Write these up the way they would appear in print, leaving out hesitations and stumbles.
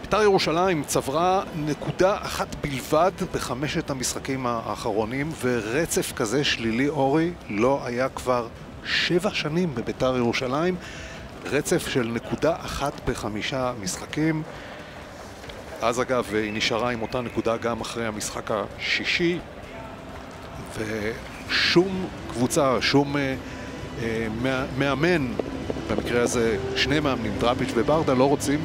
בית"ר ירושלים צברה נקודה אחת בלבד בחמשת המשחקים האחרונים, ורצף כזה שלילי, אורי, לא היה כבר 7 שנים בבית"ר ירושלים. רצף של נקודה אחת בחמישה משחקים. אז אגב היא נשארה עם אותה נקודה גם אחרי המשחק השישי, ושום קבוצה, שום מאמן, במקרה הזה שני מאמנים, דראפיץ' וברדה, לא רוצים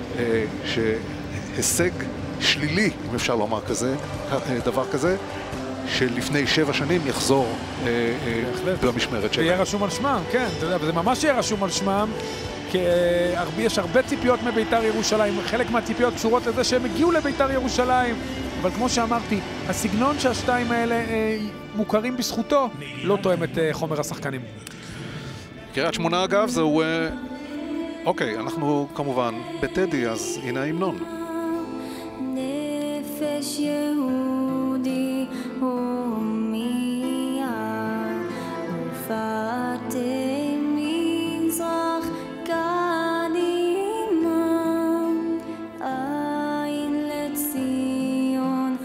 שהישג שלילי, אם אפשר לומר כזה, דבר כזה, שלפני 7 שנים יחזור במשמרת שלהם. ויהיה רשום על שמם, כן, אתה יודע, וזה ממש יהיה רשום על שמם, כי יש הרבה ציפיות מבית"ר ירושלים, חלק מהציפיות קשורות לזה שהם הגיעו לבית"ר ירושלים, אבל כמו שאמרתי, הסגנון שהשתיים האלה מוכרים בזכותו, לא תואם את חומר השחקנים. קריית שמונה אגב, זהו... אוקיי, אנחנו כמובן בטדי, אז הנה ההמנון. נפש יהודי הומיה ופתי מזרח קדימה עין לציון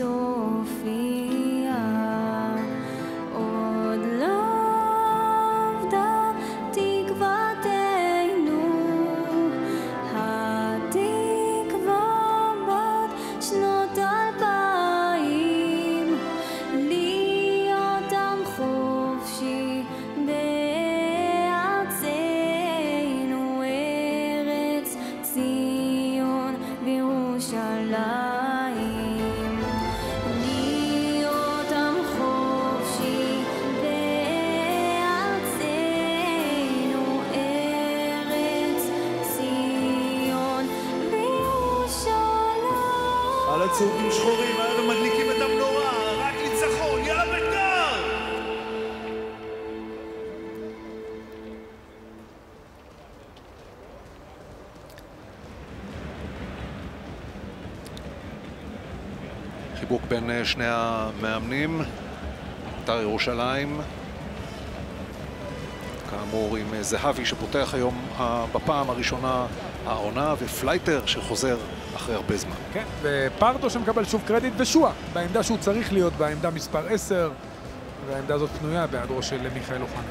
צופיה עוד לא עבדה תקוותנו התקווה בת שנות 2000 להיות עם חופשי בארצנו ארץ ציון וירושלים להיות עם חופשי בארצנו ארץ ציון וירושלים. על הצהובים שחורים, אנחנו מדליקים את המנורה, רק ניצחון, יאללה בית"ר! חיבוק בין שני המאמנים. בית"ר ירושלים כאמור עם זהבי שפותח היום בפעם הראשונה העונה, ופלייטר שחוזר אחרי הרבה זמן. כן, ופרדו שמקבל שוב קרדיט, ושועה בעמדה שהוא צריך להיות, בעמדה מספר 10, והעמדה הזאת פנויה בהיעדרו של מיכאל אוחנה.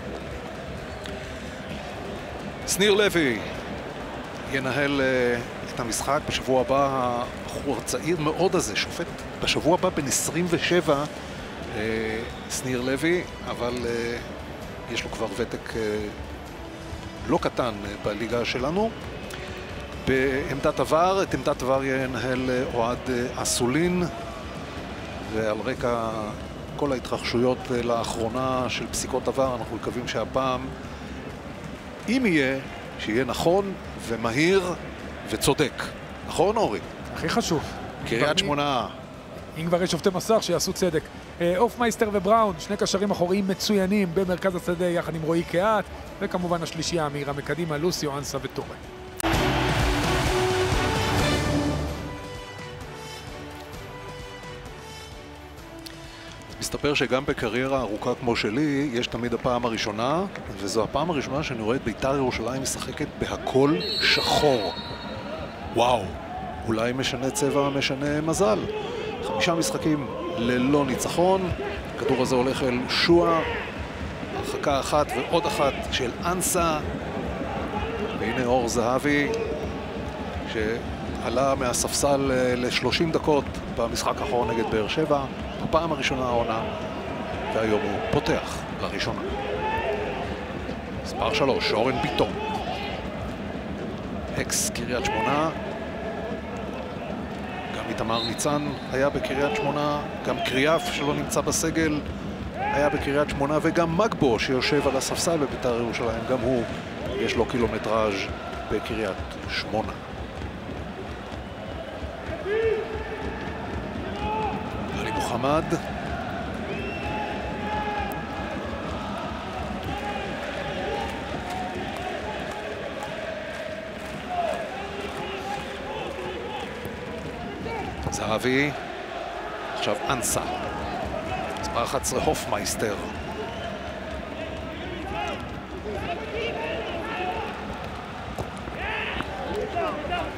שניר לוי ינהל את המשחק בשבוע הבא. הבחור הצעיר מאוד הזה, שופט בשבוע הבא בן 27, שניר לוי, אבל יש לו כבר ותק לא קטן בליגה שלנו. בעמדת עבר, את עמדת עבר ינהל אוהד אסולין, ועל רקע כל ההתרחשויות לאחרונה של פסיקות עבר, אנחנו מקווים שהפעם, אם יהיה, שיהיה נכון ומהיר וצודק. נכון, אורי? הכי חשוב. קריית שמונה. אם כבר יש שופטי מסך, שיעשו צדק. אופמייסטר ובראון, שני קשרים אחוריים מצוינים במרכז השדה יחד עם רועי קהת, וכמובן השלישייה המהירה מקדימה, לוסיו, אנסה וטורה. מסתבר שגם בקריירה ארוכה כמו שלי, יש תמיד הפעם הראשונה, וזו הפעם הראשונה שאני רואה את בית"ר ירושלים משחקת בהכל שחור. וואו, אולי משנה צבע, משנה מזל. 5 משחקים ללא ניצחון, הכדור הזה הולך אל שועה, הרחקה אחת ועוד אחת של אנסה, והנה אור זהבי שעלה מהספסל ל-30 דקות במשחק האחרון נגד באר שבע, בפעם הראשונה העונה, והיום הוא פותח לראשונה. מספר 3, אורן ביטון, אקס קריית שמונה. גם איתמר ניצן היה בקריית שמונה, גם קריאף שלא נמצא בסגל היה בקריית שמונה, וגם מגבו שיושב על הספסל בבית"ר ירושלים, גם הוא יש לו קילומטראז' בקריית שמונה. עלי מוחמד, זהבי, עכשיו אנסה, מספר 11 הופמייסטר,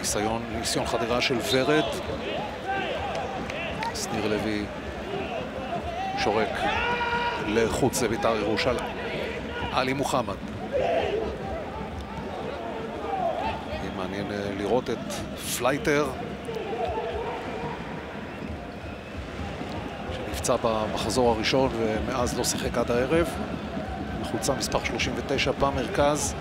ניסיון חדירה של ורד. שניר לוי שורק לחוץ לבית"ר ירושלים. עלי מוחמד. יהיה מעניין לראות את פלייטר שנפצע במחזור הראשון ומאז לא שיחק עד הערב. חולצה מספר 39 במרכז.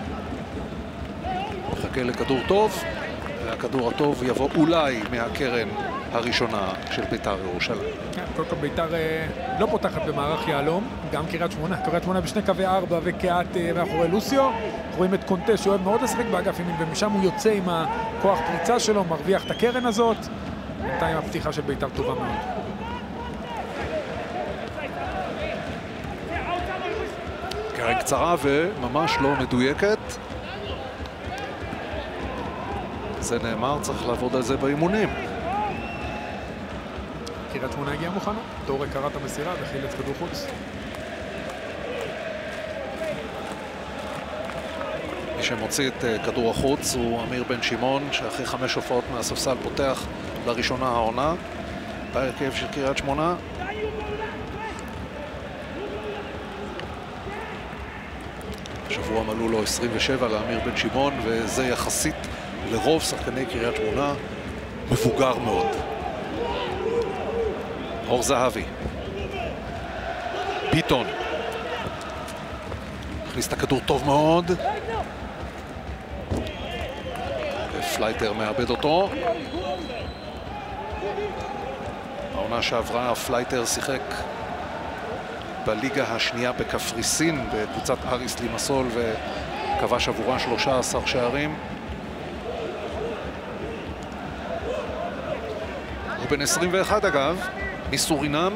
מחכה לכדור טוב, והכדור הטוב יבוא אולי מהקרן הראשונה של בית"ר ירושלים. כל כך בית"ר לא פותחת במערך יהלום, גם קריית שמונה. קריית שמונה בשני קווי 4 וקהת מאחורי לוסיו. רואים את קונטה שאוהב מאוד לשחק באגף ימין, ומשם הוא יוצא עם הכוח פריצה שלו, מרוויח את הקרן הזאת. בינתיים הפתיחה של בית"ר טובה מאוד. קרן קצרה וממש לא מדויקת. זה נאמר, צריך לעבוד על זה באימונים. קריית שמונה הגיעה מוכנה, טורה קרא את המסירה וחילץ כדור חוץ. מי שמוציא את כדור החוץ הוא אמיר בן שמעון, שאחרי 5 הופעות מהספסל פותח לראשונה העונה בהרכב של קריית שמונה. השבוע מלאו לו 27 לאמיר בן שמעון, וזה יחסית לרוב שחקני קריית שמונה מבוגר מאוד. אור זהבי. ביטון. הכניס את הכדור טוב מאוד. ופלייטר מאבד אותו. העונה שעברה פלייטר שיחק בליגה השנייה בקפריסין בקבוצת אריס לימסול וכבש עבורה 13 שערים. הוא בן 21 אגב, מסורינם.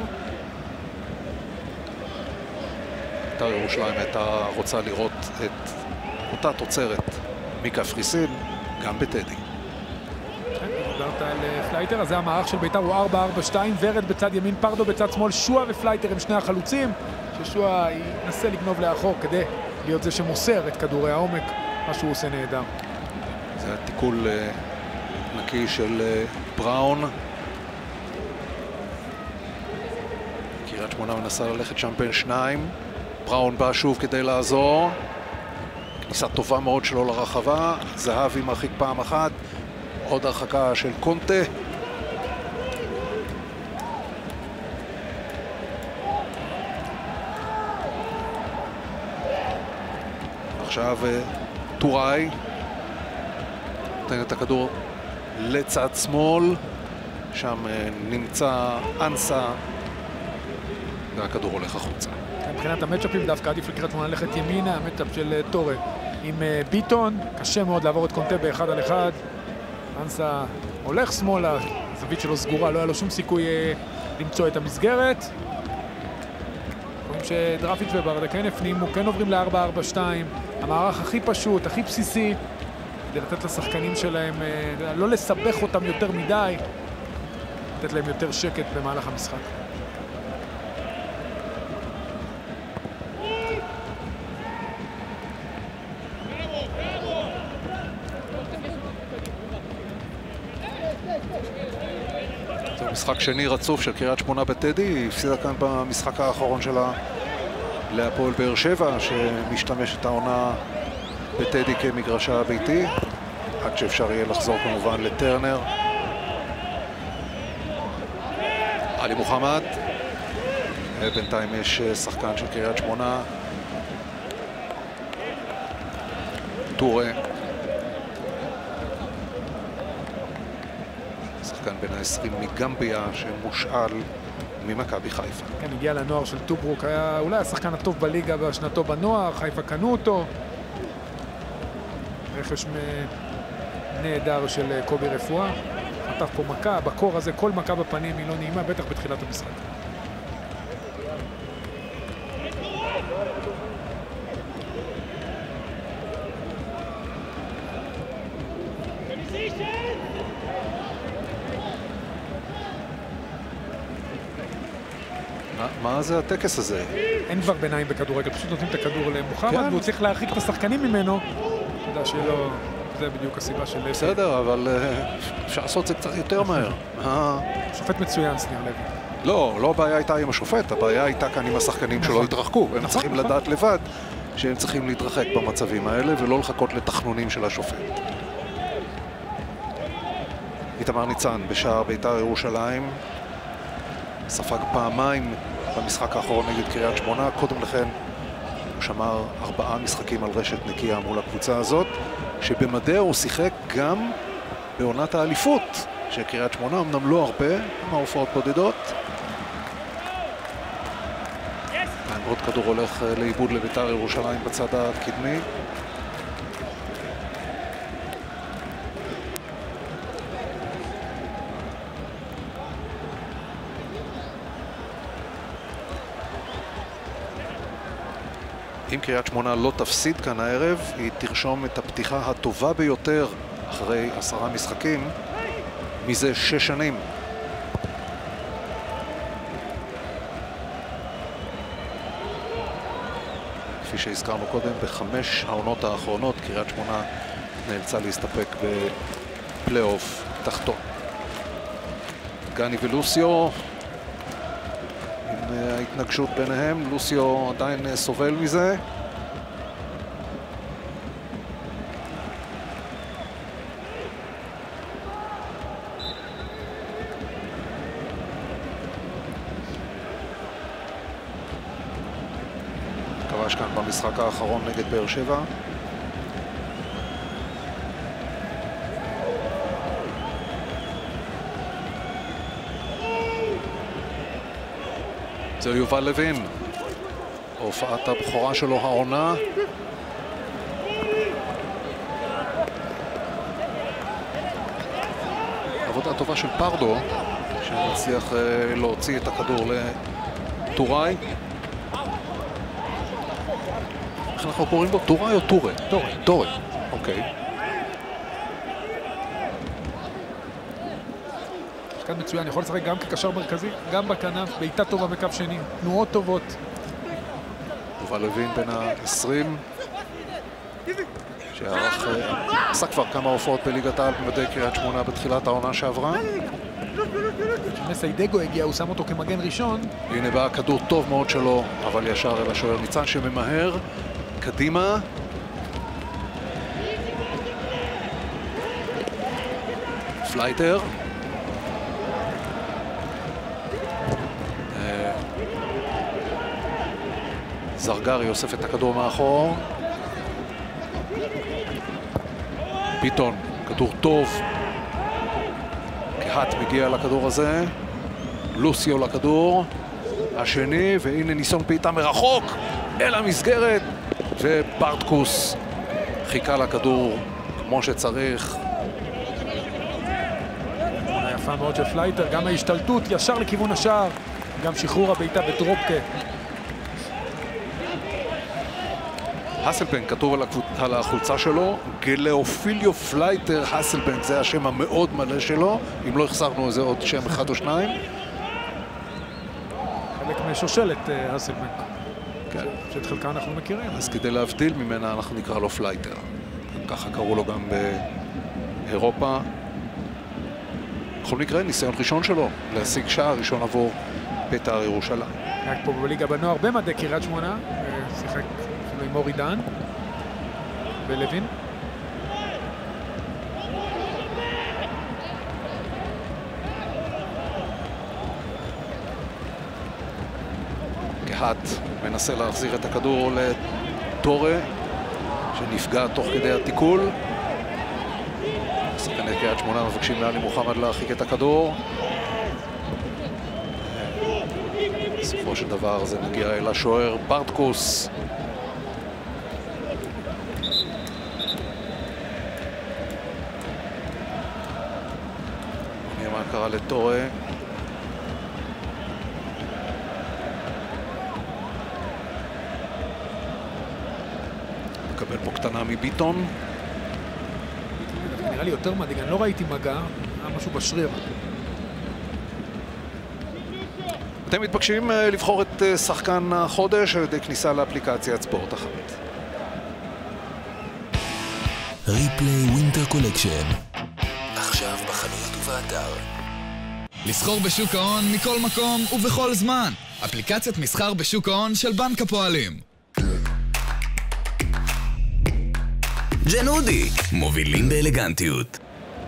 בית"ר ירושלים הייתה רוצה לראות את אותה תוצרת מקפריסין גם בטדי. דיברת על פלייטר, אז זה המערך של בית"ר, הוא 4-4-2, ורד בצד ימין, פרדו בצד שמאל, שועה ופלייטר הם שני החלוצים, ששועה ינסה לגנוב לאחור כדי להיות זה שמוסר את כדורי העומק, מה שהוא עושה נהדר. זה התיקול נקי של בראון. קריית שמונה מנסה ללכת שם בין שניים. בראון בא שוב כדי לעזור. כניסה טובה מאוד שלו לרחבה. זהבי מרחיק פעם אחת. עוד הרחקה של קונטה. עכשיו טוראי נותן את הכדור לצד שמאל, שם נמצא אנסה והכדור הולך החוצה. מבחינת המצ'אפים דווקא עדיף לקריית שמונה ללכת ימינה, המצ'אפ של טורה עם ביטון, קשה מאוד לעבור את קונטה באחד על אחד. אנסה הולך שמאלה, הזווית שלו סגורה, לא היה לו שום סיכוי למצוא את המסגרת. רואים שדרפיץ' וברדה כן הפנימו, כן עוברים ל-4-4-2, המערך הכי פשוט, הכי בסיסי, כדי לתת לשחקנים שלהם, לא לסבך אותם יותר מדי, לתת להם יותר שקט במהלך המשחק. משחק שני רצוף של קריית שמונה בטדי, היא הפסידה כאן במשחק האחרון שלה להפועל באר שבע, שמשתמשת העונה בטדי כמגרשה הביתי, עד שאפשר יהיה לחזור כמובן לטרנר. עלי מוחמד, בינתיים יש שחקן של קריית שמונה, טורה. שחקן בין ה-20 מגמביה שמושאל ממכבי חיפה. כן, הגיע לנוער של טוברוק, היה אולי השחקן הטוב בליגה בשנתו בנוער, חיפה קנו אותו. רכש נהדר של קובי רפואה. חטף פה מכה, בקור הזה כל מכה בפנים היא לא נעימה, בטח בתחילת המשחק. מה זה הטקס הזה? אין כבר ביניים בכדורגל, פשוט נותנים את הכדור למוחמד, כן. והוא צריך להרחיק את השחקנים ממנו. אתה יודע שלא זה בדיוק הסיבה של לוי. בסדר, אבל אפשר לעשות את זה קצת יותר מהר. שופט מצוין, שניר לוי. לא הבעיה הייתה עם השופט, הבעיה הייתה כאן עם השחקנים שלא התרחקו. הם צריכים לדעת לבד שהם צריכים להתרחק במצבים האלה ולא לחכות לתכנונים של השופט. איתמר ניצן בשער בית"ר ירושלים ספג פעמיים במשחק האחרון נגד קריית שמונה. קודם לכן הוא שמר 4 משחקים על רשת נקייה מול הקבוצה הזאת, שבמדיה הוא שיחק גם בעונת האליפות של קריית שמונה, אמנם לא הרבה, כמה הופעות בודדות. עוד כדור הולך לאיבוד לבית"ר ירושלים בצד הקדמי. אם קריית שמונה לא תפסיד כאן הערב, היא תרשום את הפתיחה הטובה ביותר אחרי 10 משחקים מזה 6 שנים. כפי שהזכרנו קודם, ב5 העונות האחרונות קריית שמונה נאלצה להסתפק בפלייאוף תחתון. גני ולוסיו עם ההתנגשות ביניהם, לוסיו עדיין סובל מזה. כבש כאן במשחק האחרון נגד באר שבע. זה יובל לוין, הופעת הבכורה שלו העונה. עבודה טובה של פרדו, שמצליח להוציא את הכדור לטוראי. איך אנחנו קוראים בו? טוראי או טורה? טורה. אוקיי. שחקן מצוין, יכול לשחק גם כקשר מרכזי, גם בכנף, בעיטה טובה בקו שני, תנועות טובות. יובל לוין בן ה-20, שעשה כבר כמה הופעות בליגת העל במדי קריית שמונה בתחילת העונה שעברה. כשמסיידגו הגיע, הוא שם אותו כמגן ראשון. הנה בא כדור טוב מאוד שלו, אבל ישר אל השוער ניצן שממהר קדימה. פלייטר. זרגרי אוסף את הכדור מאחור. ביטון, כדור טוב. קהת מגיע לכדור הזה. לוסיו לכדור. השני, והנה ניסיון בעיטה מרחוק אל המסגרת. וברטקוס חיכה לכדור כמו שצריך. יפה מאוד של פלייטר, גם ההשתלטות ישר לכיוון השער, גם שחרור הבעיטה בטרופקה. הסלבנק כתוב על החולצה שלו, גלאופיליו פלייטר הסלבנק, זה השם המאוד מלא שלו, אם לא החסרנו איזה עוד שם אחד או שניים. חלק משושלת הסלבנק, כן. שאת חלקה אנחנו מכירים. אז כדי להבדיל ממנה אנחנו נקרא לו פלייטר. ככה קראו לו גם באירופה. בכל מקרה, ניסיון ראשון שלו להשיג שער ראשון עבור בית"ר ירושלים. רק פה בליגה בנוער במדי קריית שמונה, שיחק עם אורי דן ולוין. קהת מנסה להחזיר את הכדור לטורה, שנפגע תוך כדי התיקול. שחקני קריית שמונה מבקשים מעלי מוחמד להרחיק את הכדור. בסופו של דבר זה מגיע אל השוער ברטקוס. נראה מה קרה לטורה. מקבל פה קטנה מביטון. נראה לי יותר מדאיג, אני לא ראיתי מגע, היה משהו בשריר. אתם מתבקשים לבחור את שחקן החודש על ידי כניסה לאפליקציית ספורט אחת. ריפלי ווינטר קולקשן. עכשיו בחנויות ובאתר. לסחור בשוק ההון מכל מקום ובכל זמן. אפליקציית מסחר בשוק ההון של בנק הפועלים. ג'נודי, מובילים באלגנטיות.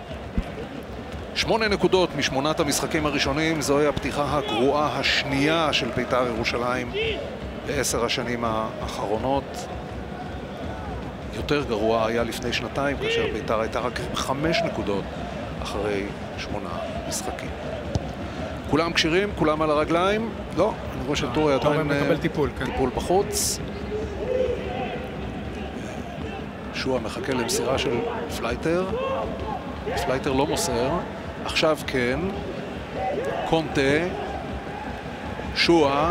8 נקודות משמונת המשחקים הראשונים, זוהי הפתיחה הגרועה השנייה של בית"ר ירושלים ב10 השנים האחרונות. יותר גרוע היה לפני שנתיים, כאשר בית"ר הייתה רק 5 נקודות אחרי 8 משחקים. כולם קשירים, כולם על הרגליים? לא, אני רואה שטורי עדיין מקבל טיפול, כן. טיפול בחוץ. שועה מחכה למסירה של פלייטר. פלייטר לא מוסר. עכשיו כן. קונטה. שועה.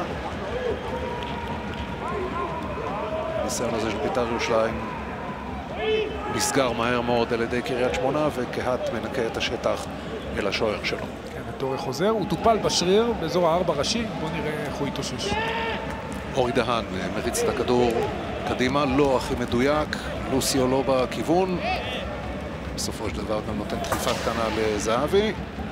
הניסיון הזה של בית"ר ירושלים נסגר מהר מאוד על ידי קריית שמונה, וקהת מנקה את השטח אל השוער שלו. כן, טורי חוזר, הוא טופל בשריר באזור הארבע ראשי, בואו נראה איך הוא יתאושש. אורי דהן מריץ את הכדור קדימה, לא הכי מדויק, לוסיו לא בכיוון, בסופו של דבר גם נותן דחיפה קטנה לזהבי.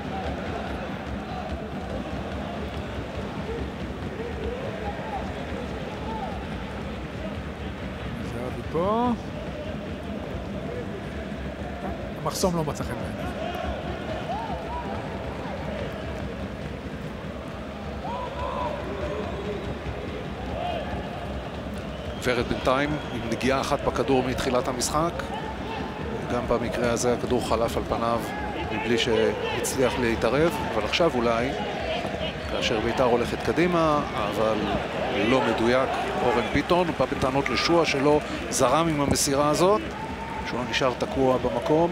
זהבי פה. המחסום לא מצא חן בעיניו. ורד בינתיים עם נגיעה אחת בכדור מתחילת המשחק. גם במקרה הזה הכדור חלף על פניו מבלי שהצליח להתערב, אבל עכשיו אולי, כאשר בית"ר הולכת קדימה, אבל לא מדויק, אורן ביטון בא בטענות לשועה שלא זרם עם המסירה הזאת. שועה נשאר תקוע במקום.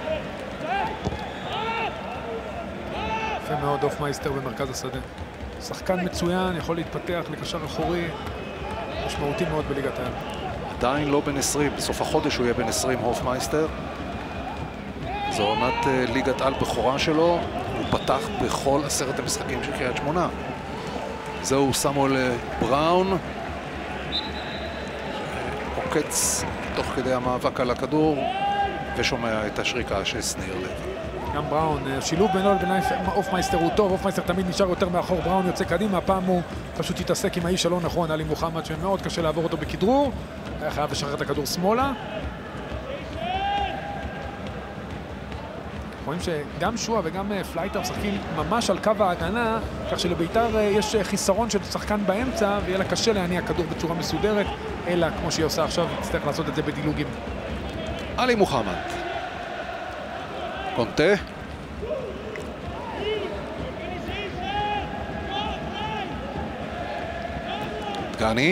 יפה מאוד הופמייסטר במרכז השדה. שחקן מצוין, יכול להתפתח לקשר אחורי. משמעותי מאוד בליגת העל. עדיין לא בן 20, בסוף החודש הוא יהיה בן 20 הופמייסטר. זו עונת ליגת על בכורה שלו, הוא פתח בכל 10 המשחקים של קריית שמונה. זהו סמואל בראון, עוקץ תוך כדי המאבק על הכדור, ושומע את השריקה של שניר לב. גם בראון, שילוב בינו לבין הופמייסטר הוא טוב, הופמייסטר תמיד נשאר יותר מאחור, בראון יוצא קדימה, הפעם הוא פשוט התעסק עם האיש הלא נכון, עלי מוחמד, שמאוד קשה לעבור אותו בכדרור, היה חייב לשחרר את הכדור שמאלה. רואים שגם שועה וגם פלייטר משחקים ממש על קו ההגנה, כך שלבית"ר יש חיסרון של שחקן באמצע, ויהיה לה קשה להניע כדור בצורה מסודרת, אלא כמו שהיא עושה עכשיו, תצטרך לעשות את זה בדילוגים. עלי מוחמד. קונטה. דגני.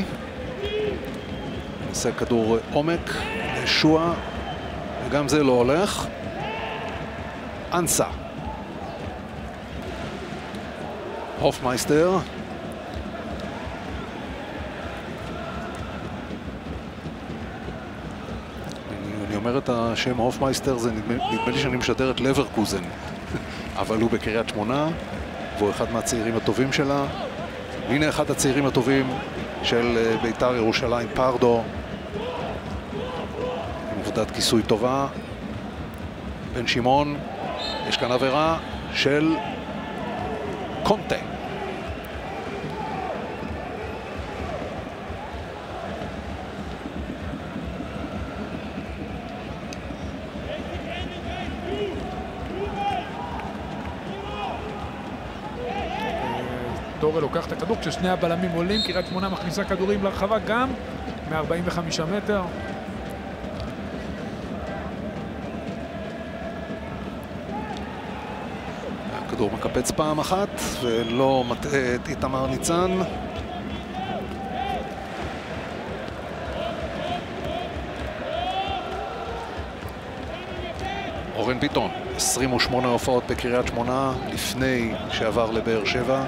נעשה כדור עומק לשועה, וגם זה לא הולך. אנסה. הופמייסטר. אני אומר את השם הופמייסטר, זה נדמה לי שאני משדר את לברקוזן. אבל הוא בקריית שמונה, והוא אחד מהצעירים הטובים שלה. והנה אחד הצעירים הטובים של בית"ר ירושלים, פרדו. עם עבודת כיסוי טובה. בן שמעון. יש כאן עבירה של קונטה. טורי לוקח את הכדור כששני הבלמים עולים, קריית שמונה מכניסה כדורים לרחבה גם מ-45 מטר. הכדור מקפץ פעם אחת ולא מטעה את איתמר ניצן. אורן ביטון, 28 הופעות בקריית שמונה לפני שעבר לבאר שבע.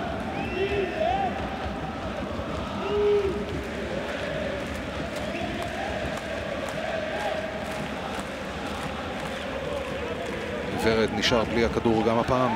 ורד נשאר בלי הכדור גם הפעם.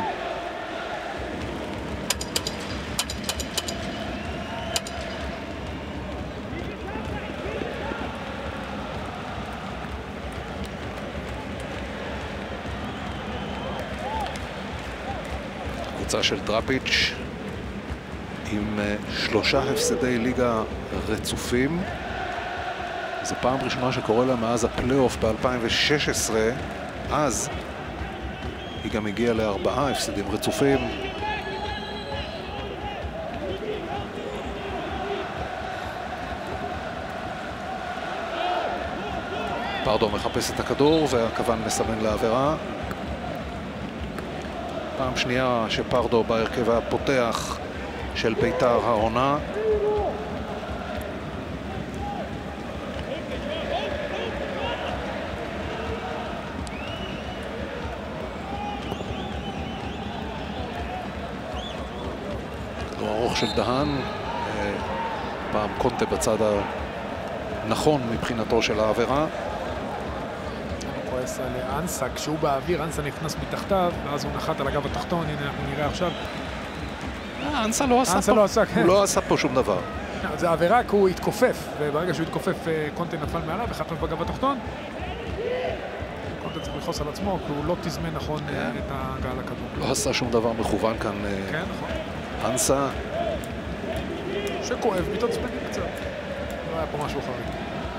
קבוצה של דראפיץ' עם 3 הפסדי ליגה רצופים. זו פעם ראשונה שקורה לה מאז הפלייאוף ב-2016. אז היא גם הגיעה ל4 הפסדים רצופים. פרדו מחפש את הכדור והכוון מסמן לעבירה. פעם שנייה שפרדו בהרכב הפותח של בית"ר העונה. כדור ארוך של דהן, פעם קונטה בצד הנכון מבחינתו של העבירה. כועס על אנסה, כשהוא באוויר, אנסה נכנס מתחתיו, ואז הוא נחת על הגב התחתון. הנה אנחנו נראה עכשיו. אנסה לא עשה פה, הוא לא עשה פה שום דבר. זה עבירה כי הוא התכופף, וברגע שהוא התכופף קונטה נפל מעליו וחטף בגב התחתון. קונטה צריך לחוס על עצמו, כי הוא לא תזמן נכון את ההגעה לכדור. לא עשה שום דבר מכוון כאן. כן, נכון. אנסה. שכואב, מתעצבנים קצת. לא היה פה משהו חריג.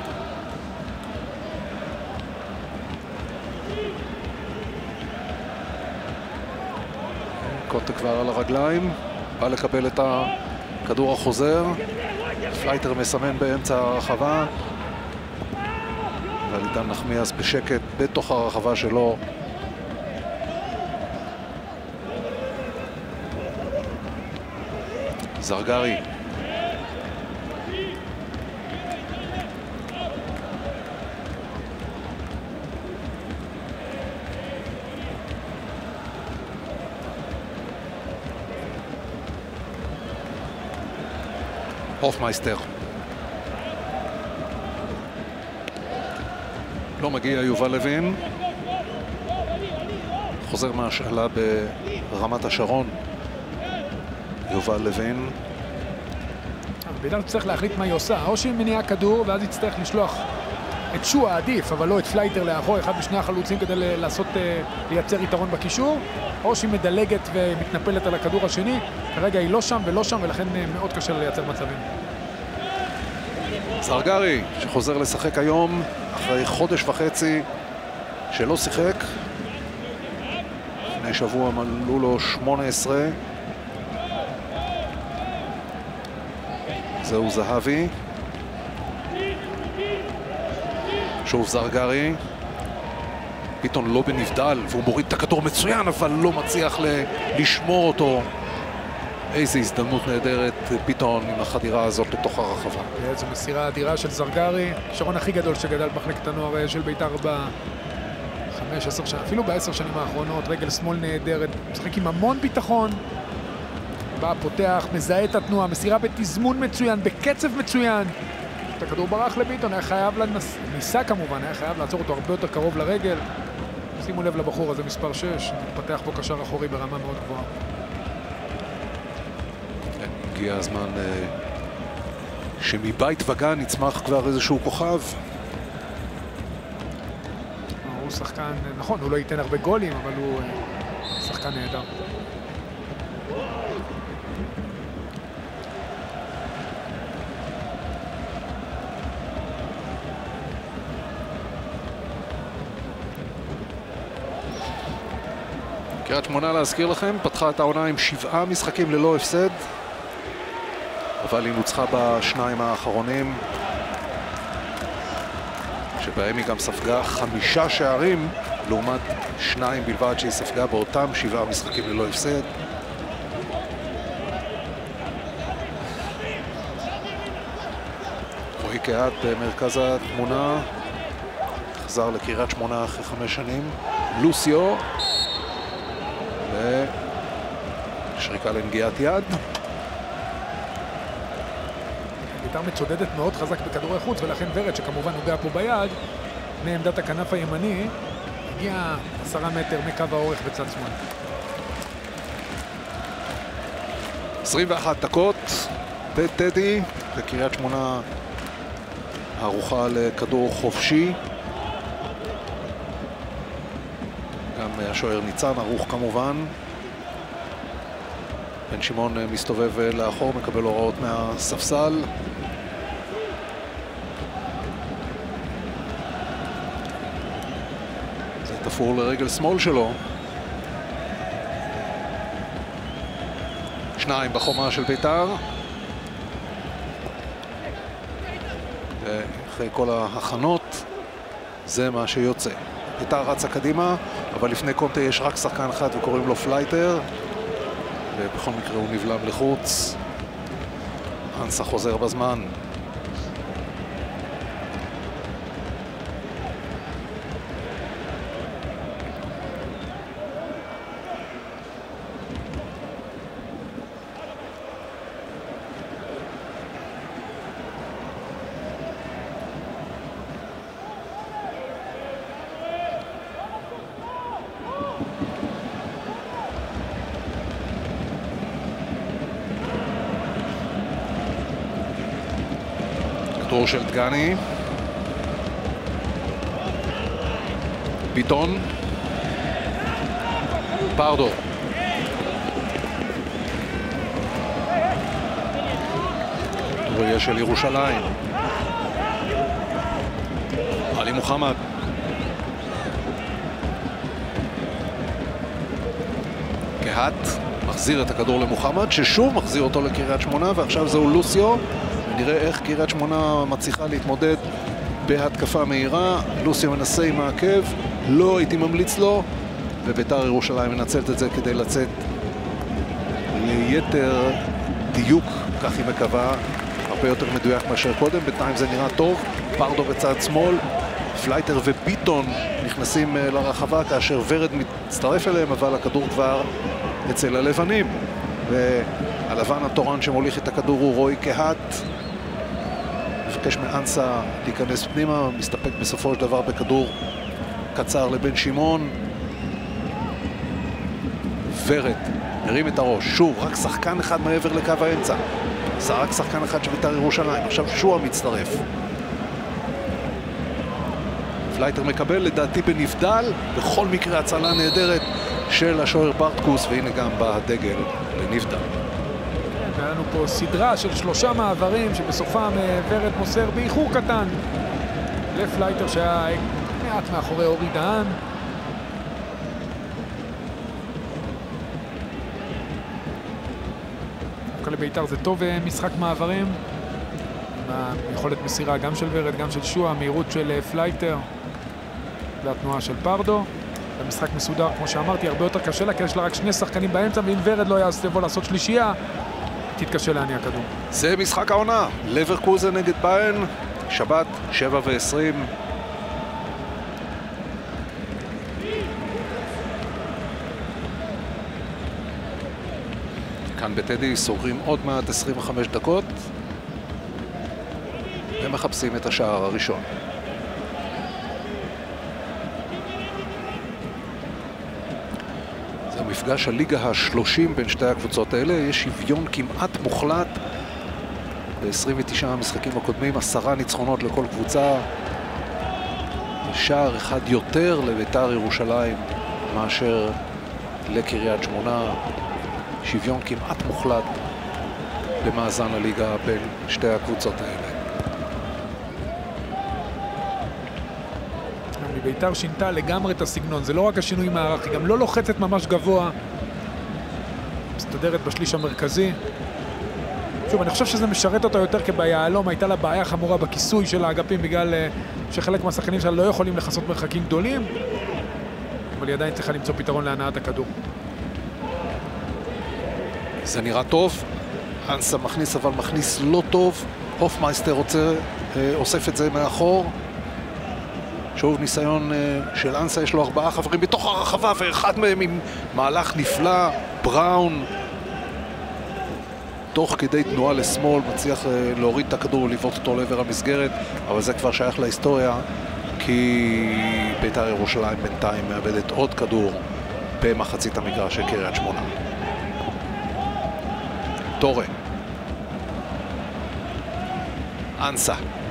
קונטה כבר על הרגליים, בא לקבל את הכדור החוזר. פלייטר מסמן באמצע הרחבה. ועידן נחמיאס בשקט בתוך הרחבה שלו. זרגרי. הופמייסטר. לא מגיע יובל לוין. חוזר מהשאלה ברמת השרון. יובל לוין. בית"ר צריך להחליט מה היא עושה. או שהיא מניעה כדור ואז יצטרך לשלוח את שועה עדיף, אבל לא את פלייטר לאחור, אחד משני החלוצים כדי לייצר יתרון בקישור, או שהיא מדלגת ומתנפלת על הכדור השני. כרגע היא לא שם ולא שם, ולכן מאוד קשה לייצר מצבים. זרגרי, שחוזר לשחק היום אחרי חודש וחצי שלא שיחק. לפני שבוע מלאו לו 18. זהו זהבי. שוב זרגרי. פיתון לא בנבדל והוא מוריד את הכדור מצוין, אבל לא מצליח לשמור אותו. איזו הזדמנות נהדרת פיתון עם החדירה הזאת לתוך הרחבה. זו מסירה אדירה של זרגרי, שרון הכי גדול שגדל במחלקת הנוער של בית"ר ב-5-10 שנים, אפילו ב10 שנים האחרונות. רגל שמאל נהדרת, משחק עם המון ביטחון. בא, פותח, מזהה את התנועה, מסירה בתזמון מצוין, בקצב מצוין. את הכדור ברח לביטון, היה חייב ניסה כמובן, היה חייב לעצור אותו הרבה יותר קרוב לרגל. שימו לב לבחור הזה, מספר 6, מתפתח פה קשר אחורי ברמה מאוד גבוהה. הגיע הזמן שמבית וגן יצמח כבר איזשהו כוכב. הוא שחקן, נכון, הוא לא ייתן הרבה גולים, אבל הוא שחקן נהדר. קריית שמונה, להזכיר לכם, פתחה את העונה עם 7 משחקים ללא הפסד, אבל היא נוצחה בשניים האחרונים, שבהם היא גם ספגה 5 שערים, לעומת 2 בלבד שהיא ספגה באותם 7 משחקים ללא הפסד. רועי קהת במרכז התמונה, חזר לקריית שמונה אחרי 5 שנים. לוסיו, ושריקה לנגיעת יד. בית"ר מצודדת מאוד חזק בכדורי חוץ, ולכן ורד, שכמובן נוגע פה ביד, מעמדת הכנף הימני, הגיע 10 מטר מקו האורך בצד שמאל. 21 דקות בטדי, וקריית שמונה ערוכה לכדור חופשי. גם השוער ניצן ערוך כמובן. בן שמעון מסתובב לאחור, מקבל הוראות מהספסל. זה תפור לרגל שמאל שלו. 2 בחומה של בית"ר. אחרי כל ההכנות, זה מה שיוצא. בית"ר רצה קדימה, אבל לפני קונטה יש רק שחקן אחד וקוראים לו פלייטר. ובכל מקרה הוא נבלם לחוץ. אנסה חוזר בזמן. כדור של דגני. ביטון. פרדו. כדור של ירושלים. עלי מוחמד. קהת מחזיר את הכדור למוחמד, ששוב מחזיר אותו לקריית שמונה, ועכשיו זהו לוסיו. נראה איך קריית שמונה מצליחה להתמודד בהתקפה מהירה. לוסיו מנסה עם העקב, לא הייתי ממליץ לו, ובית"ר ירושלים מנצלת את זה כדי לצאת ליתר דיוק, כך היא מקווה, הרבה יותר מדויק מאשר קודם. בינתיים זה נראה טוב. פרדו בצד שמאל, פלייטר וביטון נכנסים לרחבה כאשר ורד מצטרף אליהם, אבל הכדור כבר אצל הלבנים, והלבן התורן שמוליך את הכדור הוא רועי קהת. מבקש מאנסה להיכנס פנימה, מסתפק בסופו של דבר בכדור קצר לבן שמעון. ורד מרים את הראש, שוב רק שחקן אחד מעבר לקו האמצע, זה רק שחקן אחד של בית"ר ירושלים. עכשיו שועה מצטרף. פלייטר מקבל לדעתי בנבדל, בכל מקרה הצלה נהדרת של השוער ברטקוס, והנה גם בא הדגל לנבדל. היה לנו פה סדרה של 3 מעברים שבסופם ורד מוסר באיחור קטן לפלייטר שהיה מעט מאחורי אורי דהן. דווקא לבית"ר זה טוב משחק מעברים, עם היכולת מסירה גם של ורד, גם של שועה, המהירות של פלייטר והתנועה של פרדו. המשחק מסודר, כמו שאמרתי, הרבה יותר קשה לה, כי יש לה רק 2 שחקנים באמצע, ואם ורד לא יבוא לעשות שלישייה, תתקשה להניע כדור. זה משחק העונה, לברקוזן נגד ביירן, שבת 7:20. כאן בטדי סוגרים עוד מעט 25 דקות ומחפשים את השער הראשון. זה מפגש הליגה ה-30 בין שתי הקבוצות האלה. יש שוויון כמעט מוחלט ב-29 המשחקים הקודמים, 10 ניצחונות לכל קבוצה, שער אחד יותר לבית"ר ירושלים מאשר לקריית שמונה. שוויון כמעט מוחלט במאזן הליגה בין שתי הקבוצות האלה. בית"ר שינתה לגמרי את הסגנון, זה לא רק השינוי מערך, היא גם לא לוחצת ממש גבוה, מסתדרת בשליש המרכזי. שוב, אני חושב שזה משרת אותה יותר, כי ביהלום הייתה לה בעיה חמורה בכיסוי של האגפים, בגלל שחלק מהשחקנים שלה לא יכולים לחסות מרחקים גדולים, אבל היא עדיין צריכה למצוא פתרון להנעת הכדור. זה נראה טוב, אנסה מכניס אבל מכניס לא טוב, הופמייסטר אוסף את זה מאחור. שוב ניסיון של אנסה, יש לו 4 חברים בתוך הרחבה ואחד מהם עם מהלך נפלא. בראון תוך כדי תנועה לשמאל מצליח להוריד את הכדור ולבעוט אותו לעבר המסגרת, אבל זה כבר שייך להיסטוריה, כי בית"ר ירושלים בינתיים מאבדת עוד כדור במחצית המגרש של קריית שמונה. טורה, אנסה,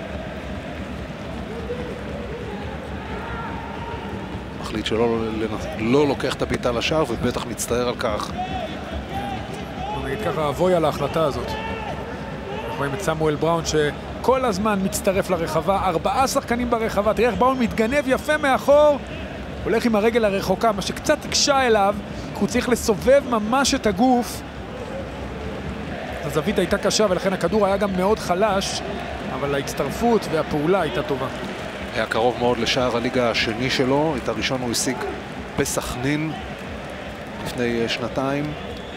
מחליט שלא לא לוקח את הביתה לשער ובטח מצטער על כך. נגיד ככה, אבוי על ההחלטה הזאת. אנחנו רואים את סמואל בראון שכל הזמן מצטרף לרחבה, 4 שחקנים ברחבה, תראה איך בראון מתגנב יפה מאחור, הולך עם הרגל הרחוקה, מה שקצת הקשה אליו, כי הוא צריך לסובב ממש את הגוף. הזווית הייתה קשה ולכן הכדור היה גם מאוד חלש, אבל ההצטרפות והפעולה הייתה טובה. היה קרוב מאוד לשער הליגה השני שלו, את הראשון הוא השיג בסכנין לפני 2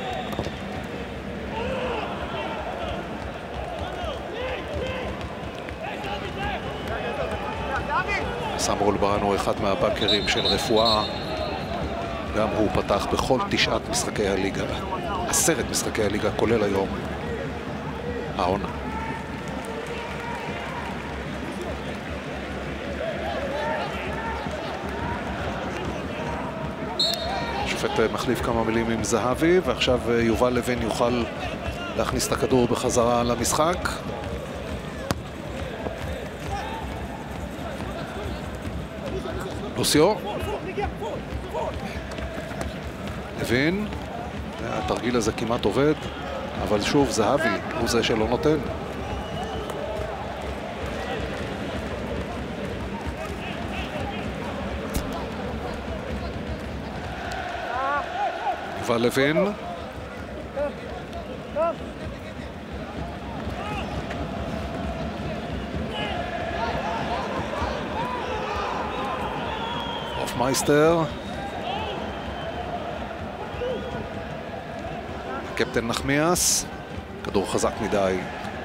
סמואל בראון הוא אחד מהבנקרים של רפואה, גם הוא פתח בכל 9 משחקי הליגה, 10 משחקי הליגה, כולל היום העונה. השופט מחליף כמה מילים עם זהבי, ועכשיו יובל לוין יוכל להכניס את הכדור בחזרה למשחק. לוסיו. לוין. התרגיל הזה כמעט עובד, אבל שוב זהבי הוא זה שלא נותן. יובל לוין. הופמייסטר. קפטן נחמיאס. כדור חזק מדי.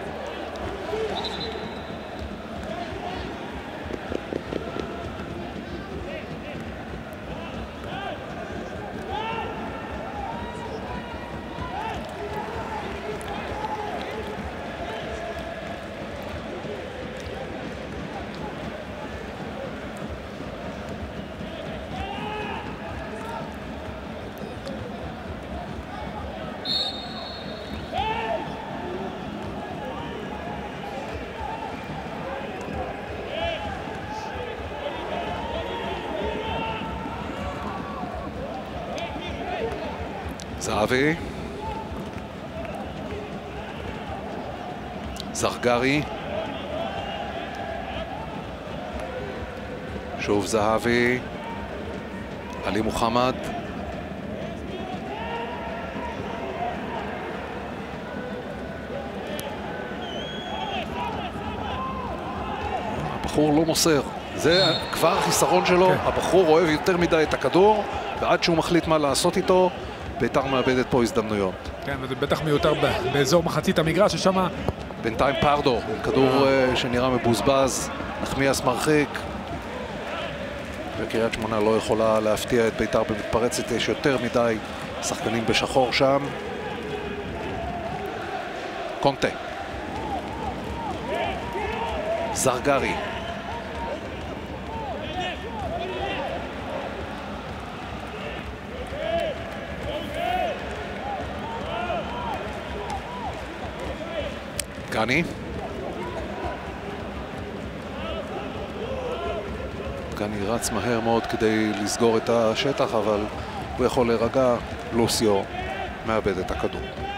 זהבי. זרגרי. שוב זהבי. עלי מוחמד. הבחור לא מוסר. זה כבר החיסרון שלו. הבחור אוהב יותר מדי את הכדור, ועד שהוא מחליט מה לעשות איתו, בית"ר מאבדת פה הזדמנויות. כן, וזה בטח מיותר באזור מחצית המגרש, ששם בינתיים פרדו, כדור שנראה מבוזבז, נחמיאס מרחיק. וקריית שמונה לא יכולה להפתיע את בית"ר במתפרצת, יש יותר מדי שחקנים בשחור שם. קונטה. זרגרי. גני. גני רץ מהר מאוד כדי לסגור את השטח, אבל הוא יכול להירגע. לוסיו מאבד את הכדור.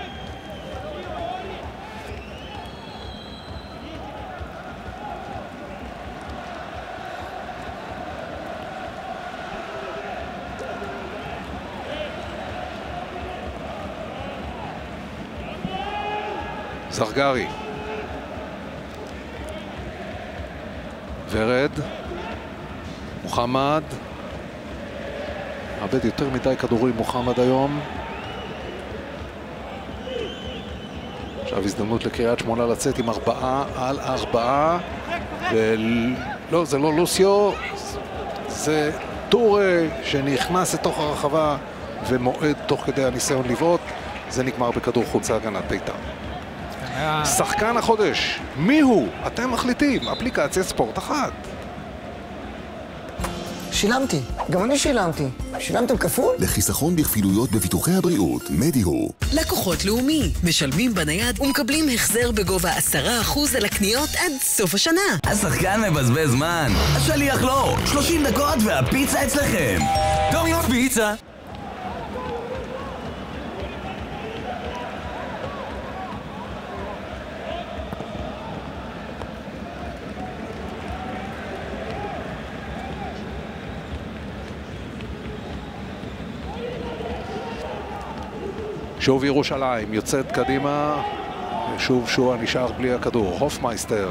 זרגרי. ורד. מוחמד. מאבד יותר מדי כדורים מוחמד היום. עכשיו הזדמנות לקריית שמונה לצאת עם 4-על-4. לא, זה לא לוסיו. זה טורה שנכנס לתוך הרחבה ומועד תוך כדי הניסיון לבעוט. זה נגמר בכדור חוץ להגנת בית"ר. שחקן החודש, מי הוא? אתם מחליטים, אפליקציית ספורט 1. שילמתי, גם אני שילמתי. שילמתם כפול? לחיסכון בכפילויות בביטוחי הבריאות, מדיהו. לקוחות לאומי, משלמים בנייד ומקבלים החזר בגובה 10% על הקניות עד סוף השנה. השחקן מבזבז זמן, השליח לא. 30 דקות והפיצה אצלכם. דומינות פיצה. שוב ירושלים יוצאת קדימה, ושוב שועה נשאר בלי הכדור. הופמייסטר.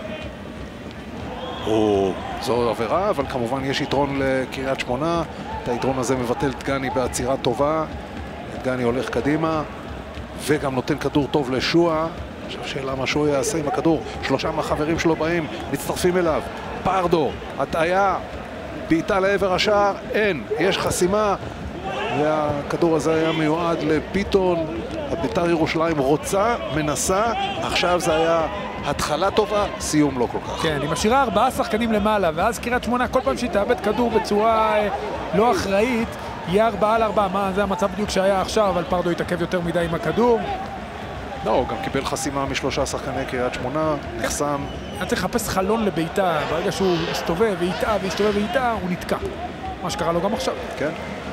זו עבירה, אבל כמובן יש יתרון לקריית שמונה. את היתרון הזה מבטל דגני בעצירה טובה. דגני הולך קדימה, וגם נותן כדור טוב לשועה. עכשיו שאלה מה שועה יעשה עם הכדור. 3 מהחברים שלו באים, מצטרפים אליו. פרדו, הטעיה, בעיטה לעבר השער, אין, יש חסימה. והכדור הזה היה מיועד לביטון. בית"ר ירושלים רוצה, מנסה, עכשיו זה היה התחלה טובה, סיום לא כל כך. כן, היא משאירה 4 שחקנים למעלה, ואז קריית שמונה כל פעם שהיא תאבד כדור בצורה לא אחראית, יהיה 4 על 4. מה, זה המצב בדיוק שהיה עכשיו, אבל פרדו יתעכב יותר מדי עם הכדור. לא, הוא גם קיבל חסימה מ3 שחקני קריית שמונה, נחסם. היה צריך לחפש חלון לביתה, ברגע שהוא הסתובב והיטעה והסתובב והיטעה, הוא נתקע. מה שקרה לו גם עכשיו. כן.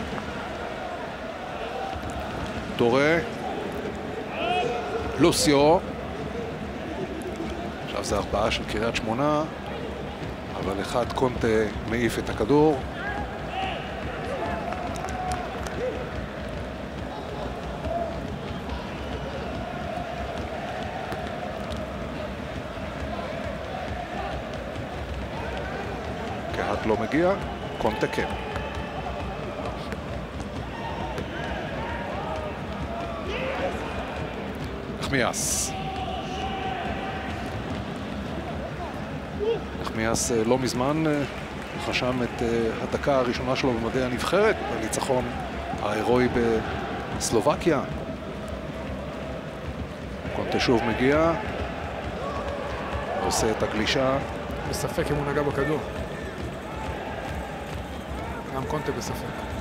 דורה. לוסיו. עכשיו זה 4 של קריית שמונה, אבל אחד קונטה מעיף את הכדור. קהת לא מגיע, קונטה כן. נחמיאס. נחמיאס לא מזמן חשם את הדקה הראשונה שלו במדעי הנבחרת, הניצחון ההירואי בסלובקיה. קונטה שוב מגיע, עושה את הגלישה. בספק אם הוא נגע בכדור. גם קונטה בספק.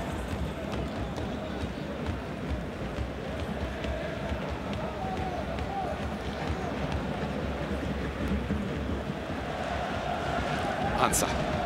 אנסה.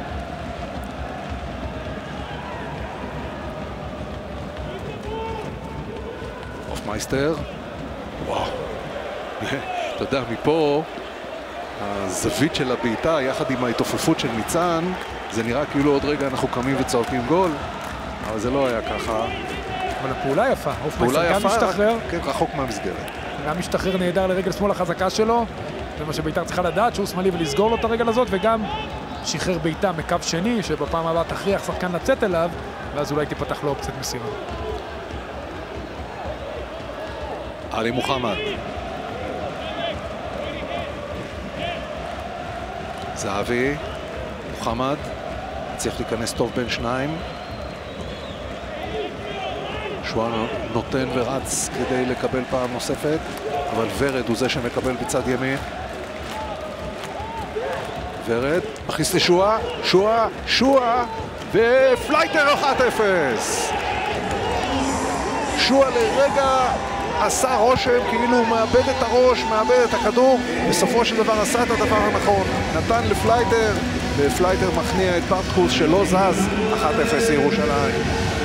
הופמייסטר. וואו. אתה יודע, מפה הזווית של הבעיטה יחד עם ההתעופפות של ניצן, זה נראה כאילו עוד רגע אנחנו קמים וצועקים גול, אבל זה לא היה ככה. אבל הפעולה יפה. הופמייסטר גם משתחרר. כן, רחוק מהמסגרת. גם משתחרר נהדר לרגל שמאל החזקה שלו. זה מה שבית"ר צריכה לדעת, שהוא שמאלי ולסגור לו את הרגל הזאת, וגם שחרר בעיטה מקו שני, שבפעם הבאה תכריח שחקן לצאת אליו, ואז אולי תיפתח לו אופציית מסירה. עלי מוחמד. זהבי. מוחמד. צריך להיכנס טוב בין שניים. שועה נותן ורץ כדי לקבל פעם נוספת, אבל ורד הוא זה שמקבל בצד ימין. ורד, מכניס לשועה, שועה, ופלייטר 1-0. שועה לרגע עשה רושם, כאילו הוא מאבד את הראש, מאבד את הכדור, בסופו של דבר עשה את הדבר הנכון. נתן לפלייטר, ופלייטר מכניע את פרטקוס שלא זז, 1-0 ירושלים.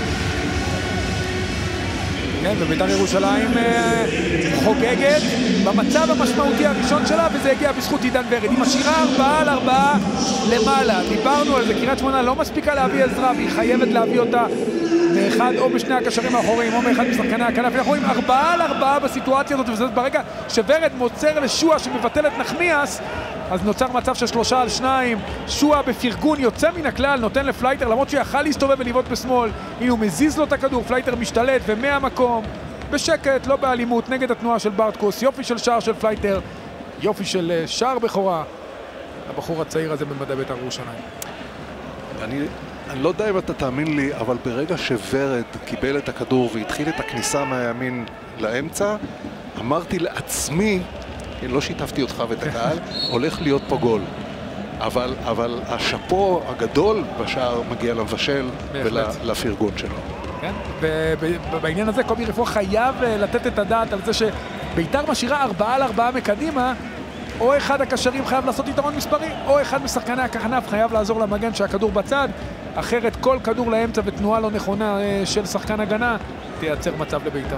כן, ובית"ר ירושלים חוגגת במצב המשמעותי הראשון שלה, וזה הגיע בזכות עידן ורד. היא משאירה 4 על 4 למעלה. דיברנו על זה, קריית שמונה לא מספיקה להביא עזרה, והיא חייבת להביא אותה מאחד או בשני הקשרים האחוריים, או מאחד משחקני הכנף האחוריים. 4 על 4 בסיטואציה הזאת, וזה ברגע שוורד מוצר לשועה שמבטל את נחמיאס, אז נוצר מצב של 3 על 2. שועה בפרגון יוצא מן הכלל, נותן לפלייטר, למרות שיכל להסתובב ולבעוט בשמאל. הנה הוא מזיז לו את הכדור, פלייטר משתלט, ומהמקום, בשקט, לא באלימות, נגד התנועה של ברטקוס. יופי של שער של פלייטר, יופי של שער בכורה. הבחור הצעיר הזה במדעי בית"ר ירושלים. אני לא יודע אם אתה תאמין לי, אבל ברגע שוורד קיבל את הכדור והתחיל את הכניסה מהימין לאמצע, אמרתי לעצמי, לא שיתפתי אותך ואת הקהל, הולך להיות פה גול. אבל השפו הגדול בשער מגיע למבשל ולפרגון שלו. כן, ובעניין הזה קובי רפואה חייב לתת את הדעת על זה שבית"ר משאירה 4 על 4 מקדימה, או אחד הקשרים חייב לעשות יתרון מספרי, או אחד משחקני הכנף חייב לעזור למגן שהכדור בצד, אחרת כל כדור לאמצע ותנועה לא נכונה של שחקן הגנה תייצר מצב לבית"ר.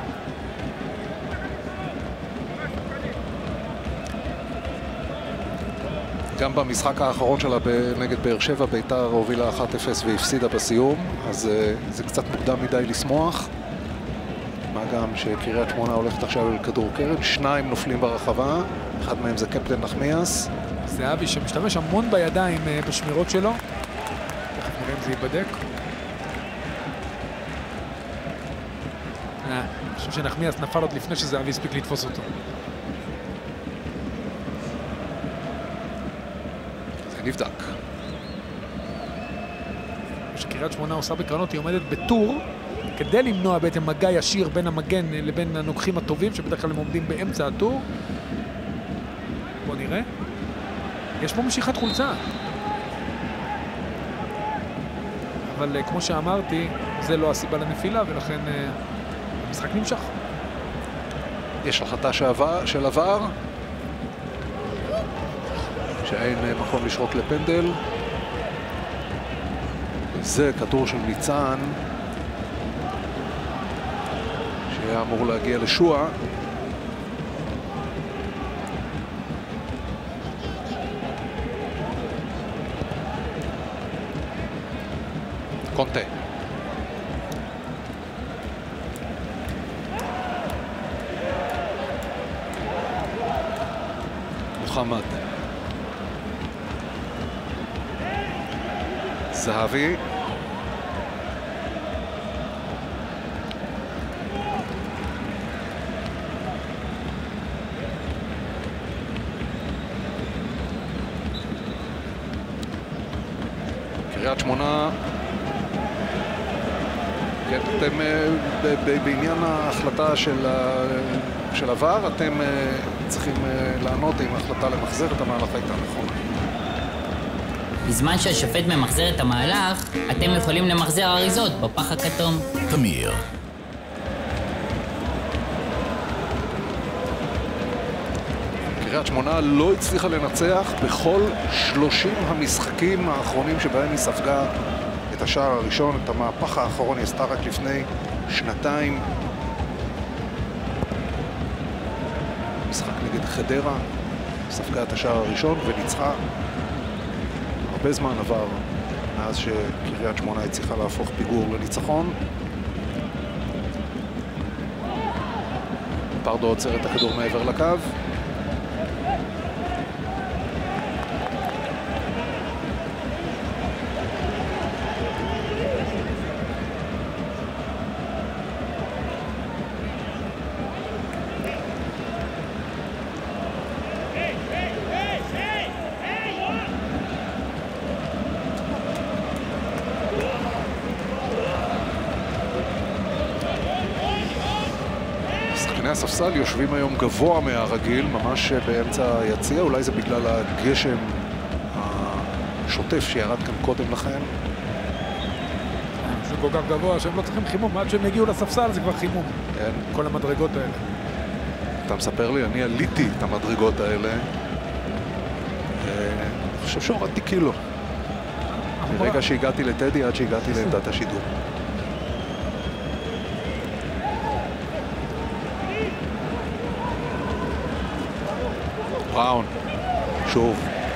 גם במשחק האחרון שלה נגד באר שבע, בית"ר הובילה 1-0 והפסידה בסיום, אז זה קצת מוקדם מדי לשמוח. מה גם שקריית שמונה הולכת עכשיו אל כדור קרן, 2 נופלים ברחבה, אחד מהם זה קפטן נחמיאס. זהבי שמשתמש המון בידיים בשמירות שלו. תכף נראה אם זה ייבדק. אני חושב שנחמיאס נפל עוד לפני שזהבי הספיק לתפוס אותו. זה נבדק. שקריית שמונה עושה בקרנות, היא עומדת בטור כדי למנוע בעצם מגע ישיר בין המגן לבין הנוקחים הטובים, שבדרך כלל הם עומדים באמצע הטור. בוא נראה. יש פה משיכת חולצה. אבל כמו שאמרתי, זה לא הסיבה לנפילה, ולכן המשחק נמשך. יש החלטה של עבר, שאין מקום לשרוק לפנדל. זה כדור של ניצן, שהיה אמור להגיע לשועה. קונטה. מוחמד. זהבי. קריית שמונה. כן, אתם בעניין ההחלטה של עבר, אתם צריכים לענות אם ההחלטה למחזר את המהלך הייתה נכונה. בזמן שהשופט ממחזר את המהלך, אתם יכולים למחזר אריזות בפח הכתום. תמיר. קריית שמונה לא הצליחה לנצח בכל 30 המשחקים האחרונים שבהם היא ספגה את השער הראשון. את המהפך האחרון היא עשתה רק לפני 2 משחק נגד חדרה, ספגה את השער הראשון וניצחה. הרבה זמן עבר מאז שקריית שמונה הצליחה להפוך פיגור לניצחון. פרדו עוצר את הכדור מעבר לקו. הספסל יושבים היום גבוה מהרגיל, ממש באמצע היציע, אולי זה בגלל הגשם השוטף שירד כאן קודם לכן. זה כל כך גבוה שהם לא צריכים חימום, עד שהם יגיעו לספסל זה כבר חימום. כן. כל המדרגות האלה. אתה מספר לי, אני עליתי את המדרגות האלה. אני חושב שהורדתי קילו. ברגע שהגעתי לטדי עד שהגעתי לעמדת השידור. בראון, שוב,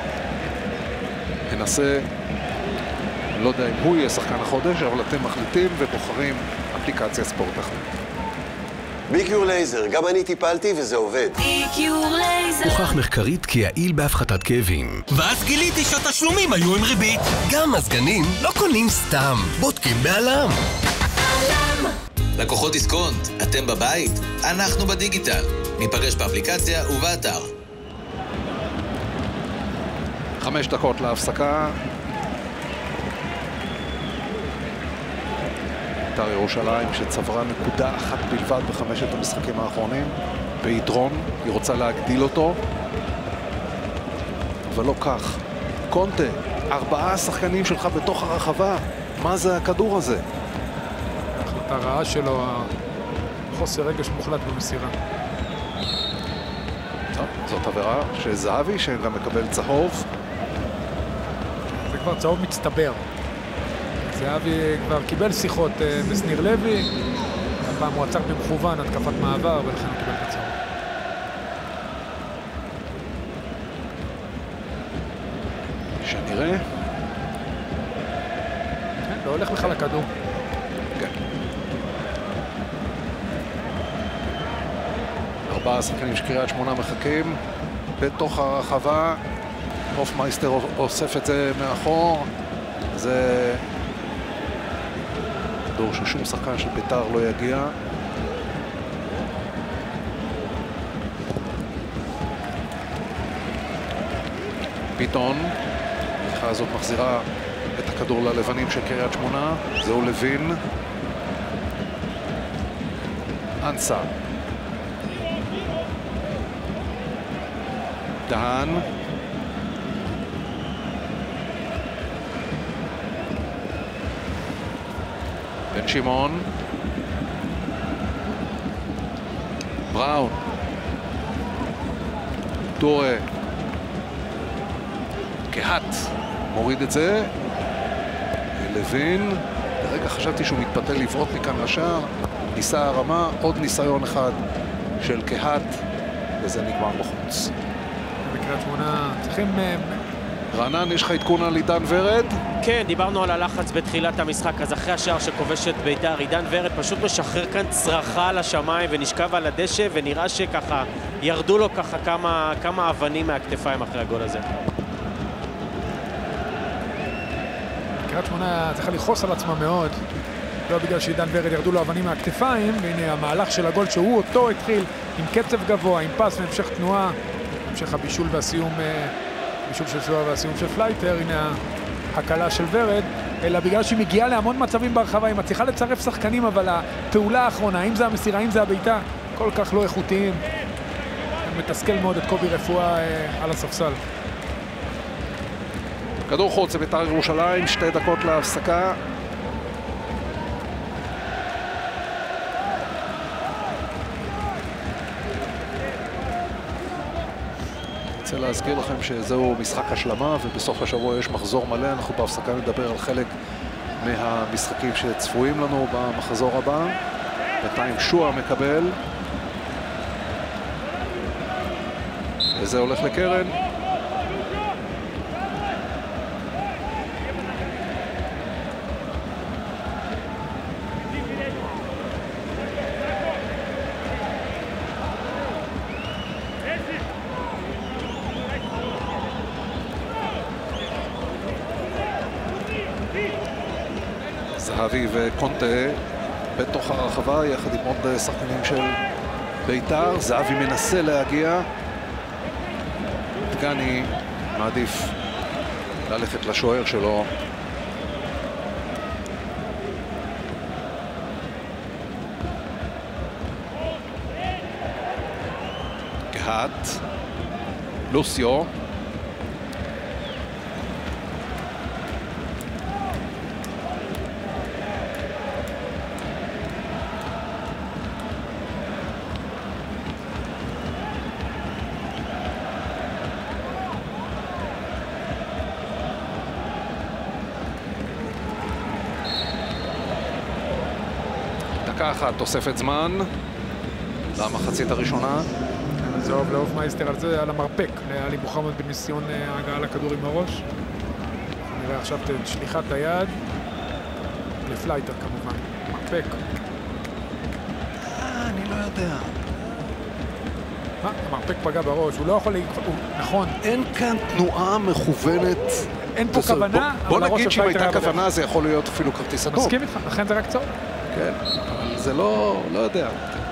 מנסה, אני לא יודע אם הוא יהיה שחקן החודש, אבל אתם מחליטים ובוחרים אפליקציה ספורט אחרת. ביקיור לייזר, גם אני טיפלתי וזה עובד. ביקיור לייזר. הוכח מחקרית כיעיל בהפחתת כאבים. ואז גיליתי שהתשלומים היו עם ריבית. גם מזגנים לא קונים סתם, בודקים בעלם. לקוחות דיסקונט, אתם בבית? אנחנו בדיגיטל. ניפגש באפליקציה ובאתר. 5 דקות להפסקה. בית"ר ירושלים שצברה נקודה אחת בלבד ב5 המשחקים האחרונים. ביתרון, היא רוצה להגדיל אותו. אבל לא כך. קונטה, 4 שחקנים שלך בתוך הרחבה. מה זה הכדור הזה? ההחלטה רעה שלו, חוסר רגש מוחלט במסירה. טוב, זאת עבירה של זהבי, שגם מקבל צהוב. זה כבר צהוב מצטבר. זהבי כבר קיבל שיחות בסניר לוי, הפעם הוא עצר במכוון, התקפת מעבר, ולכן הוא קיבל את הצהוב. שנראה. כן, לא הולך בכלל לכדור. כן. 4 שחקנים של קריית שמונה מחכים בתוך הרחבה. הופמייסטר אוסף את זה מאחור. זה דור ששום שחקן של בית"ר לא יגיע. ביטון, המלכה הזאת מחזירה את הכדור ללבנים של קריית שמונה. זהו לוין. אנסה. דהן. בן שמעון. בראון. טורה. קהת. מוריד את זה. לוין. לרגע חשבתי שהוא מתפתה לבעוט מכאן לשער. ניסה הרמה. עוד ניסיון אחד של קהת. וזה נגמר בחוץ. בקריית שמונה צריכים... רענן, יש לך עדכון על עידן ורד? כן, דיברנו על הלחץ בתחילת המשחק, אז אחרי השער שכובשת בית"ר, עידן ורד פשוט משחרר כאן צרחה לשמיים ונשכב על הדשא, ונראה שככה ירדו לו ככה כמה אבנים מהכתפיים אחרי הגול הזה. קריית שמונה צריכה לכעוס על עצמה מאוד, לא בגלל שעידן ורד ירדו לו אבנים מהכתפיים, והנה המהלך של הגול שהוא אותו התחיל עם קצב גבוה, עם פס והמשך תנועה, המשך הבישול והסיום, בישול של סועה והסיום של פלייטר, הנה הקלה של ורד, אלא בגלל שהיא מגיעה להמון מצבים ברחבה, היא מצליחה לצרף שחקנים, אבל הפעולה האחרונה, אם זה המסירה, אם זה הביתה, כל כך לא איכותיים. מתסכל מאוד את קובי רפואה על הספסל. כדור חוץ לבית"ר ירושלים, 2 דקות להפסקה. רוצה להזכיר לכם שזהו משחק השלמה ובסוף השבוע יש מחזור מלא. אנחנו בהפסקה נדבר על חלק מהמשחקים שצפויים לנו במחזור הבא. בינתיים שועה מקבל וזה הולך לקרן. זהבי וקונטה בתוך הרחבה יחד עם עוד שחקנים של בית"ר. זהבי מנסה להגיע, דגני מעדיף ללכת לשוער שלו. קהת, לוסיו, אחת תוספת זמן למחצית הראשונה. זה אוהב להופמייסטר על זה, על המרפק, לאלי מוחמד בניסיון הגעה לכדור עם הראש. נראה עכשיו את שליחת היד לפלייטר כמובן, מרפק. אני לא יודע. המרפק פגע בראש, הוא לא יכול נכון. אין כאן תנועה מכוונת. אין פה כוונה. בוא נגיד שאם הייתה כוונה זה יכול להיות אפילו כרטיס אדום. מסכים איתך, לכן זה רק צהוב. כן, אבל זה לא יודע.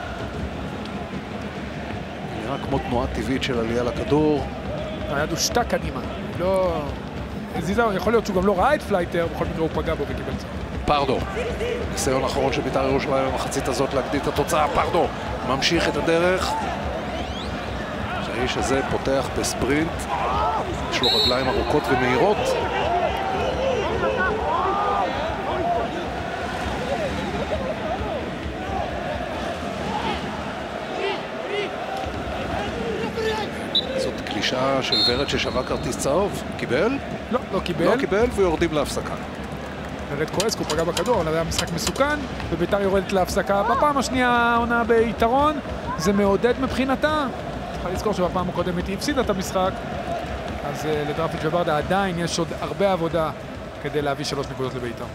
נראה כמו תנועה טבעית של עלייה לכדור. היד הושתה קדימה, לא... זיזה, יכול להיות שהוא גם לא ראה את פלייטר, בכל מקרה הוא פגע בו וקיבל צהוב. פרדו, ניסיון אחרון של בית"ר ירושלים במחצית הזאת להגדיל את התוצאה. פרדו ממשיך את הדרך. האיש הזה פותח בספרינט, יש לו רגליים ארוכות ומהירות. זאת קלישה של ורד ששווה כרטיס צהוב. קיבל? לא קיבל. לא קיבל ויורדים להפסקה. ורד כועס, הוא פגע בכדור, אבל זה היה משחק מסוכן, ובית"ר יורדת להפסקה. בפעם השנייה העונה ביתרון, זה מעודד מבחינתה. צריכה לזכור שבפעם הקודמת היא הפסידה את המשחק, אז לדראפיץ' וברדה עדיין יש עוד הרבה עבודה כדי להביא 3 נקודות לבית"ר.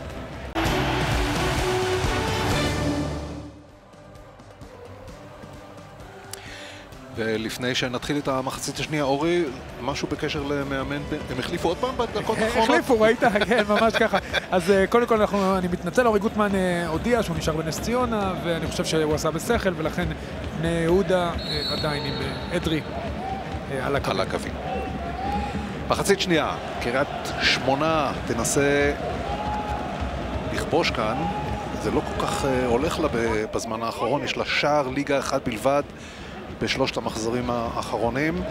ולפני שנתחיל את המחצית השנייה, אורי, משהו בקשר למאמן, הם החליפו עוד פעם בדקות האחרונות? החליפו, ראית? כן, ממש ככה. אז קודם כל אני מתנצל, אורי גוטמן הודיע שהוא נשאר בנס ציונה, ואני חושב שהוא עשה בשכל, ולכן בני יהודה עדיין עם אדרי על הקווים. מחצית שנייה, קריית שמונה תנסה לכבוש כאן, זה לא כל כך הולך לה בזמן האחרון, יש לה שער ליגה אחד בלבד בשלושת המחזורים האחרונים.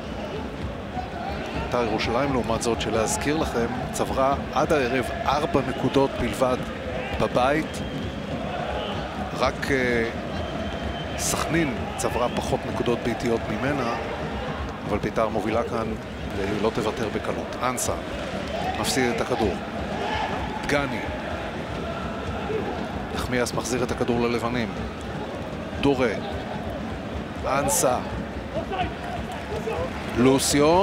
בית"ר ירושלים לעומת זאת, שלהזכיר לכם, צברה עד הערב 4 נקודות בלבד בבית. רק סכנין צברה פחות נקודות ביתיות ממנה, אבל בית"ר מובילה כאן והיא לא תוותר בקלות. אנסה מפסיד את הכדור. דגני. נחמיאס מחזיר את הכדור ללבנים. דורה. אנסה. לוסיו.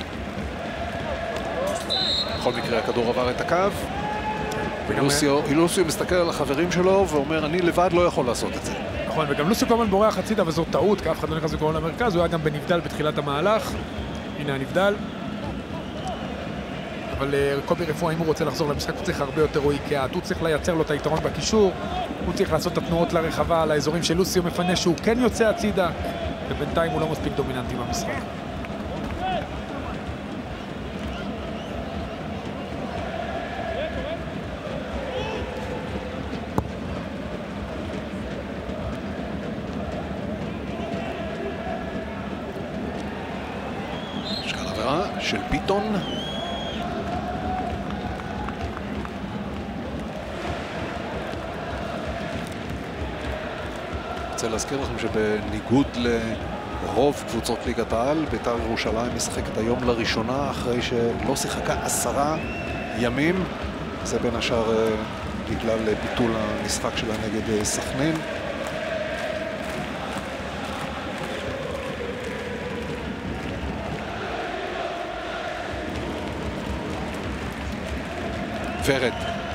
בכל מקרה הכדור עבר את הקו. לוסיו מסתכל על החברים שלו ואומר, אני לבד לא יכול לעשות את זה. נכון, וגם לוסיו כמובן בורח הצידה, וזו טעות, כי אף אחד לא נכנס לקרוא למרכז, הוא היה גם בנבדל בתחילת המהלך. הנה הנבדל. אבל קובי רפואה, אם הוא רוצה לחזור למשחק, הוא צריך הרבה יותר רואי קהת, הוא צריך לייצר לו את היתרון בקישור, הוא צריך לעשות את התנועות לרחבה על האזורים של לוסיו מפנה, שהוא כן יוצא הצידה, ובינתיים הוא לא מספיק דומיננטי במשחק. שקל עבירה של ביטון. רוצה להזכיר לכם שבניגוד לרוב קבוצות ליגת העל, בית"ר ירושלים משחקת היום לראשונה אחרי שלא שיחקה 10 ימים. זה בין השאר בגלל ביטול המשחק שלה נגד סכנין. ורד.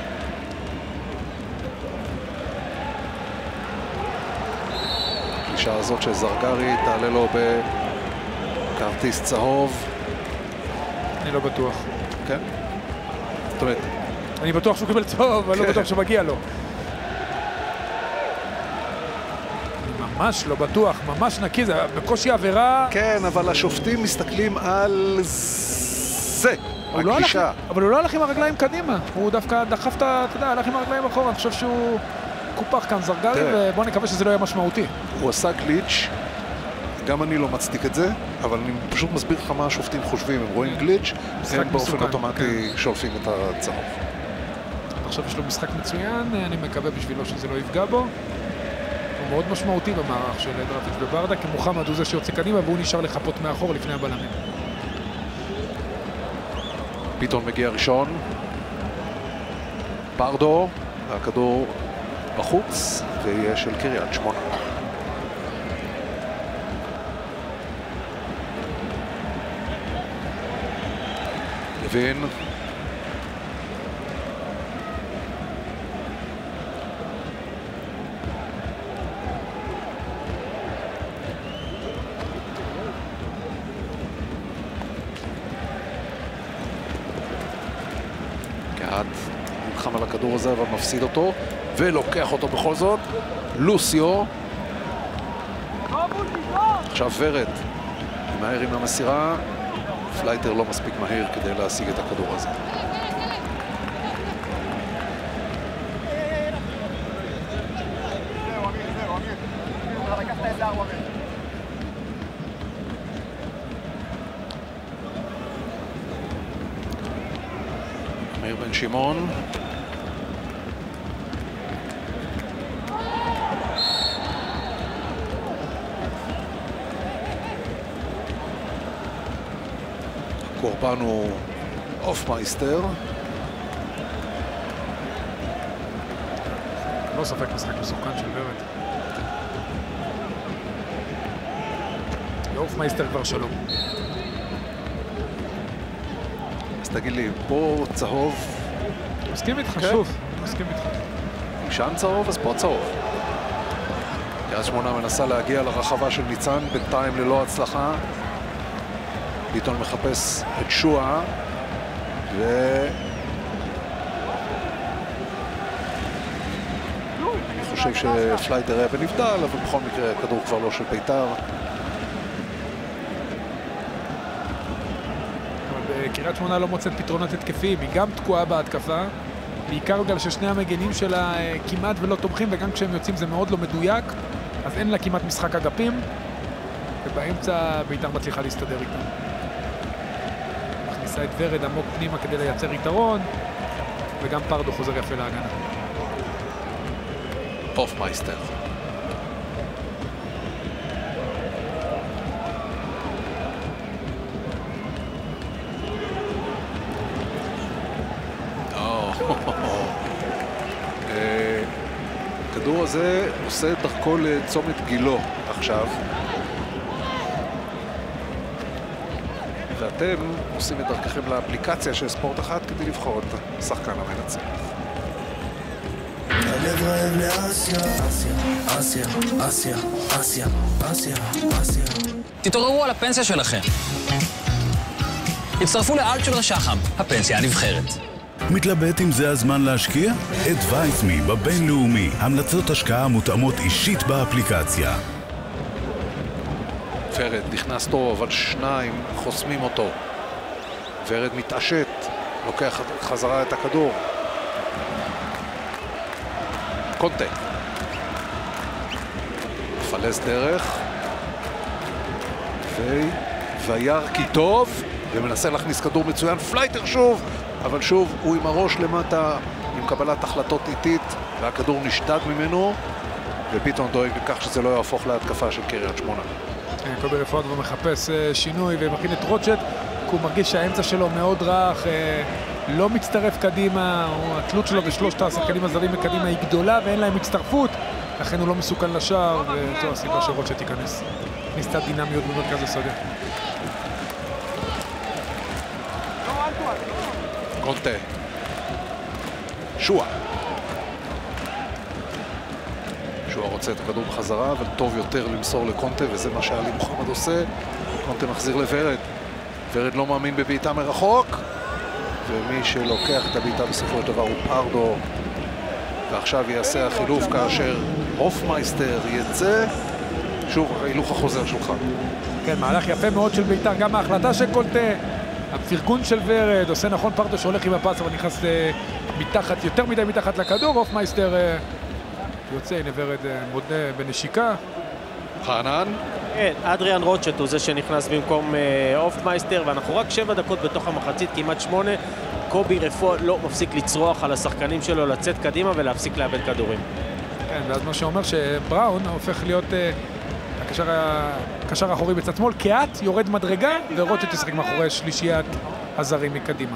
השעה הזאת של זרגרי תעלה לו בכרטיס צהוב. אני לא בטוח. כן? זאת אומרת... אני בטוח שהוא קיבל צהוב, אבל לא בטוח שמגיע לו. אני ממש לא בטוח, ממש נקי, זה בקושי עבירה. כן, אבל השופטים מסתכלים על זה, הגישה. אבל הוא לא הלך עם הרגליים קדימה, הוא דווקא דחף את ה... הלך עם הרגליים אחורה, אני חושב שהוא... קופח כאן זרגרי, ובואו נקווה שזה לא יהיה משמעותי. הוא עשה גליץ', גם אני לא מצדיק את זה, אבל אני פשוט מסביר לך מה השופטים חושבים. הם רואים גליץ', הם באופן אוטומטי שולפים את הצהוב. עכשיו יש לו משחק מצוין, אני מקווה בשבילו שזה לא יפגע בו. הוא מאוד משמעותי במערך של דרפיץ' וברדה, כי מוחמד הוא זה שיוצא קדימה, והוא נשאר לחפות מאחור לפני הבלמים. ביטון מגיע ראשון. ברדו, הכדור בחוץ, ויהיה של קריית שמונה. לוין. קהת נלחם על הכדור הזה, אבל מפסיד אותו. ולוקח אותו בכל זאת. לוסיו. עכשיו ורד. מהר עם המסירה. פלייטר לא מספיק מהר כדי להשיג את הכדור הזה. מאיר בן שמעון. הקורבן הוא אופמייסטר. לא ספק משחק מסוכן של ורד. אופמייסטר כבר שלום. אז תגיד לי, פה צהוב... מסכים איתך, שוב. מסכים איתך. שם צהוב, אז פה צהוב. קריית שמונה מנסה להגיע לרחבה של ניצן, בינתיים ללא הצלחה. ביטון מחפש את שואה, אני חושב שפלייטר היה בנבדל, אבל בכל מקרה הכדור כבר לא של בית"ר. קריית שמונה לא מוצאת פתרונות התקפיים, היא גם תקועה בהתקפה, בעיקר בגלל ששני המגנים שלה כמעט ולא תומכים, וגם כשהם יוצאים זה מאוד לא מדויק, אז אין לה כמעט משחק אגפים, ובאמצע בית"ר מצליחה להסתדר איתם. מכניסה את ורד עמוק פנימה כדי לייצר יתרון, וגם פרדו חוזר יפה להגנה. הופמייסטר. הכדור הזה עושה את דרכו לצומת גילו עכשיו, ואתם עושים את דרככם לאפליקציה של ספורט אחת כדי לבחור את השחקן המנצח. הלב רעב לאסיה, אסיה, אסיה, אסיה, אסיה, אסיה, אסיה. תתעוררו על הפנסיה שלכם. הצטרפו לאלטשולר שחם, הפנסיה הנבחרת. מתלבט אם זה הזמן להשקיע? Advise Me בבינלאומי, המלצות השקעה מותאמות אישית באפליקציה. ורד נכנס טוב, אבל שניים חוסמים אותו. ורד מתעשת, לוקח חזרה את הכדור. קונטה. מפלס דרך. וירקי טוב, ומנסה להכניס כדור מצוין. פלייטר שוב! אבל שוב, הוא עם הראש למטה, עם קבלת החלטות איטית, והכדור נשדד ממנו, וביטון דואג לכך שזה לא יהפוך להתקפה של קריית שמונה. קובי רפואה מחפש שינוי ומכין את רוטשט, כי הוא מרגיש שהאמצע שלו מאוד רך, לא מצטרף קדימה, התלות שלו בשלושת השחקנים הזרים מקדימה היא גדולה ואין להם הצטרפות, לכן הוא לא מסוכן לשער, וזו הסיבה שרוטשט ייכנס. ניסתה דינמיות במרכז השדה. קונטה. שואה. שואה רוצה את הכדור בחזרה, אבל טוב יותר למסור לקונטה, וזה מה שעלי מוחמד עושה. קונטה מחזיר לוורד. ורד לא מאמין בבעיטה מרחוק, ומי שלוקח את הבעיטה בסופו של דבר הוא פרדו. ועכשיו יעשה החילוף כאשר הופמייסטר יצא. שוב, ההילוך החוזר שלך. כן, מהלך יפה מאוד של בית"ר, גם ההחלטה של קונטה. הפרגון של ורד, עושה נכון פרדו שהולך עם הפס, אבל נכנס מתחת, יותר מדי מתחת לכדור. הופמייסטר יוצא, הנה ורד מודה בנשיקה. רענן? כן, אדריאן רוטשט הוא זה שנכנס במקום הופמייסטר, ואנחנו רק 7 דקות בתוך המחצית, כמעט 8. קובי רפואה לא מפסיק לצרוח על השחקנים שלו לצאת קדימה ולהפסיק לאבד כדורים. כן, ואז מה שאומר שבראון הופך להיות הקשר האחורי בצד שמאל, קהת יורד מדרגה, ורוטשט ישחק מאחורי שלישיית הזרים מקדימה.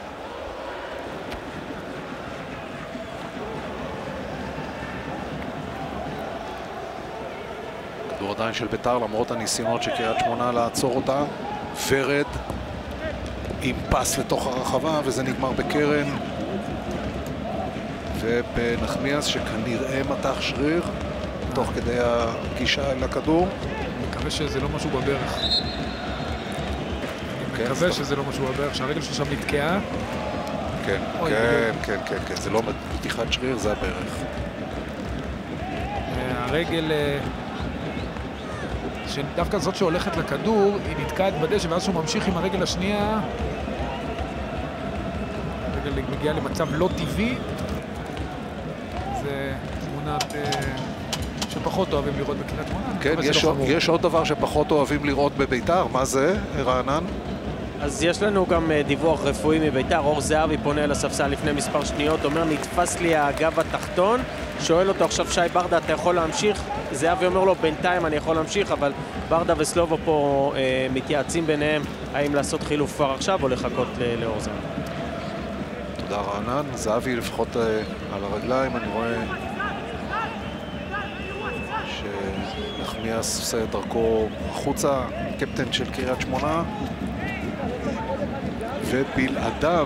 כדור עדיין של בית"ר, למרות הניסיונות של קריית שמונה לעצור אותה. ורד עם פס לתוך הרחבה, וזה נגמר בקרן. ובנחמיאס שכנראה מתח שריר תוך כדי הגישה אל הכדור. אני מקווה שזה לא משהו בברך. אני מקווה שזה לא משהו בברך, שהרגל שלו שם נתקעה. כן, כן, זה לא מתיחת שריר, זה הברך. הרגל, שדווקא זאת שהולכת לכדור, היא נתקעת בדשא, ואז שהוא ממשיך עם הרגל השנייה. הרגל מגיעה למצב לא טבעי. זה תמונת שפחות אוהבים לראות בקריית שמונה. כן, יש עוד דבר שפחות אוהבים לראות בבית"ר. מה זה, רענן? אז יש לנו גם דיווח רפואי מבית"ר. אור זהבי פונה אל הספסל לפני מספר שניות, אומר נתפס לי הגב התחתון, שואל אותו עכשיו שי ברדה, אתה יכול להמשיך? זהבי אומר לו בינתיים אני יכול להמשיך, אבל ברדה וסלובו פה מתייעצים ביניהם האם לעשות חילוף כבר עכשיו או לחכות לאור זהבי. תודה רענן. זהבי לפחות על הרגליים, אני רואה שנחמיאס עושה את דרכו החוצה, קפטן של קריית שמונה, ובלעדיו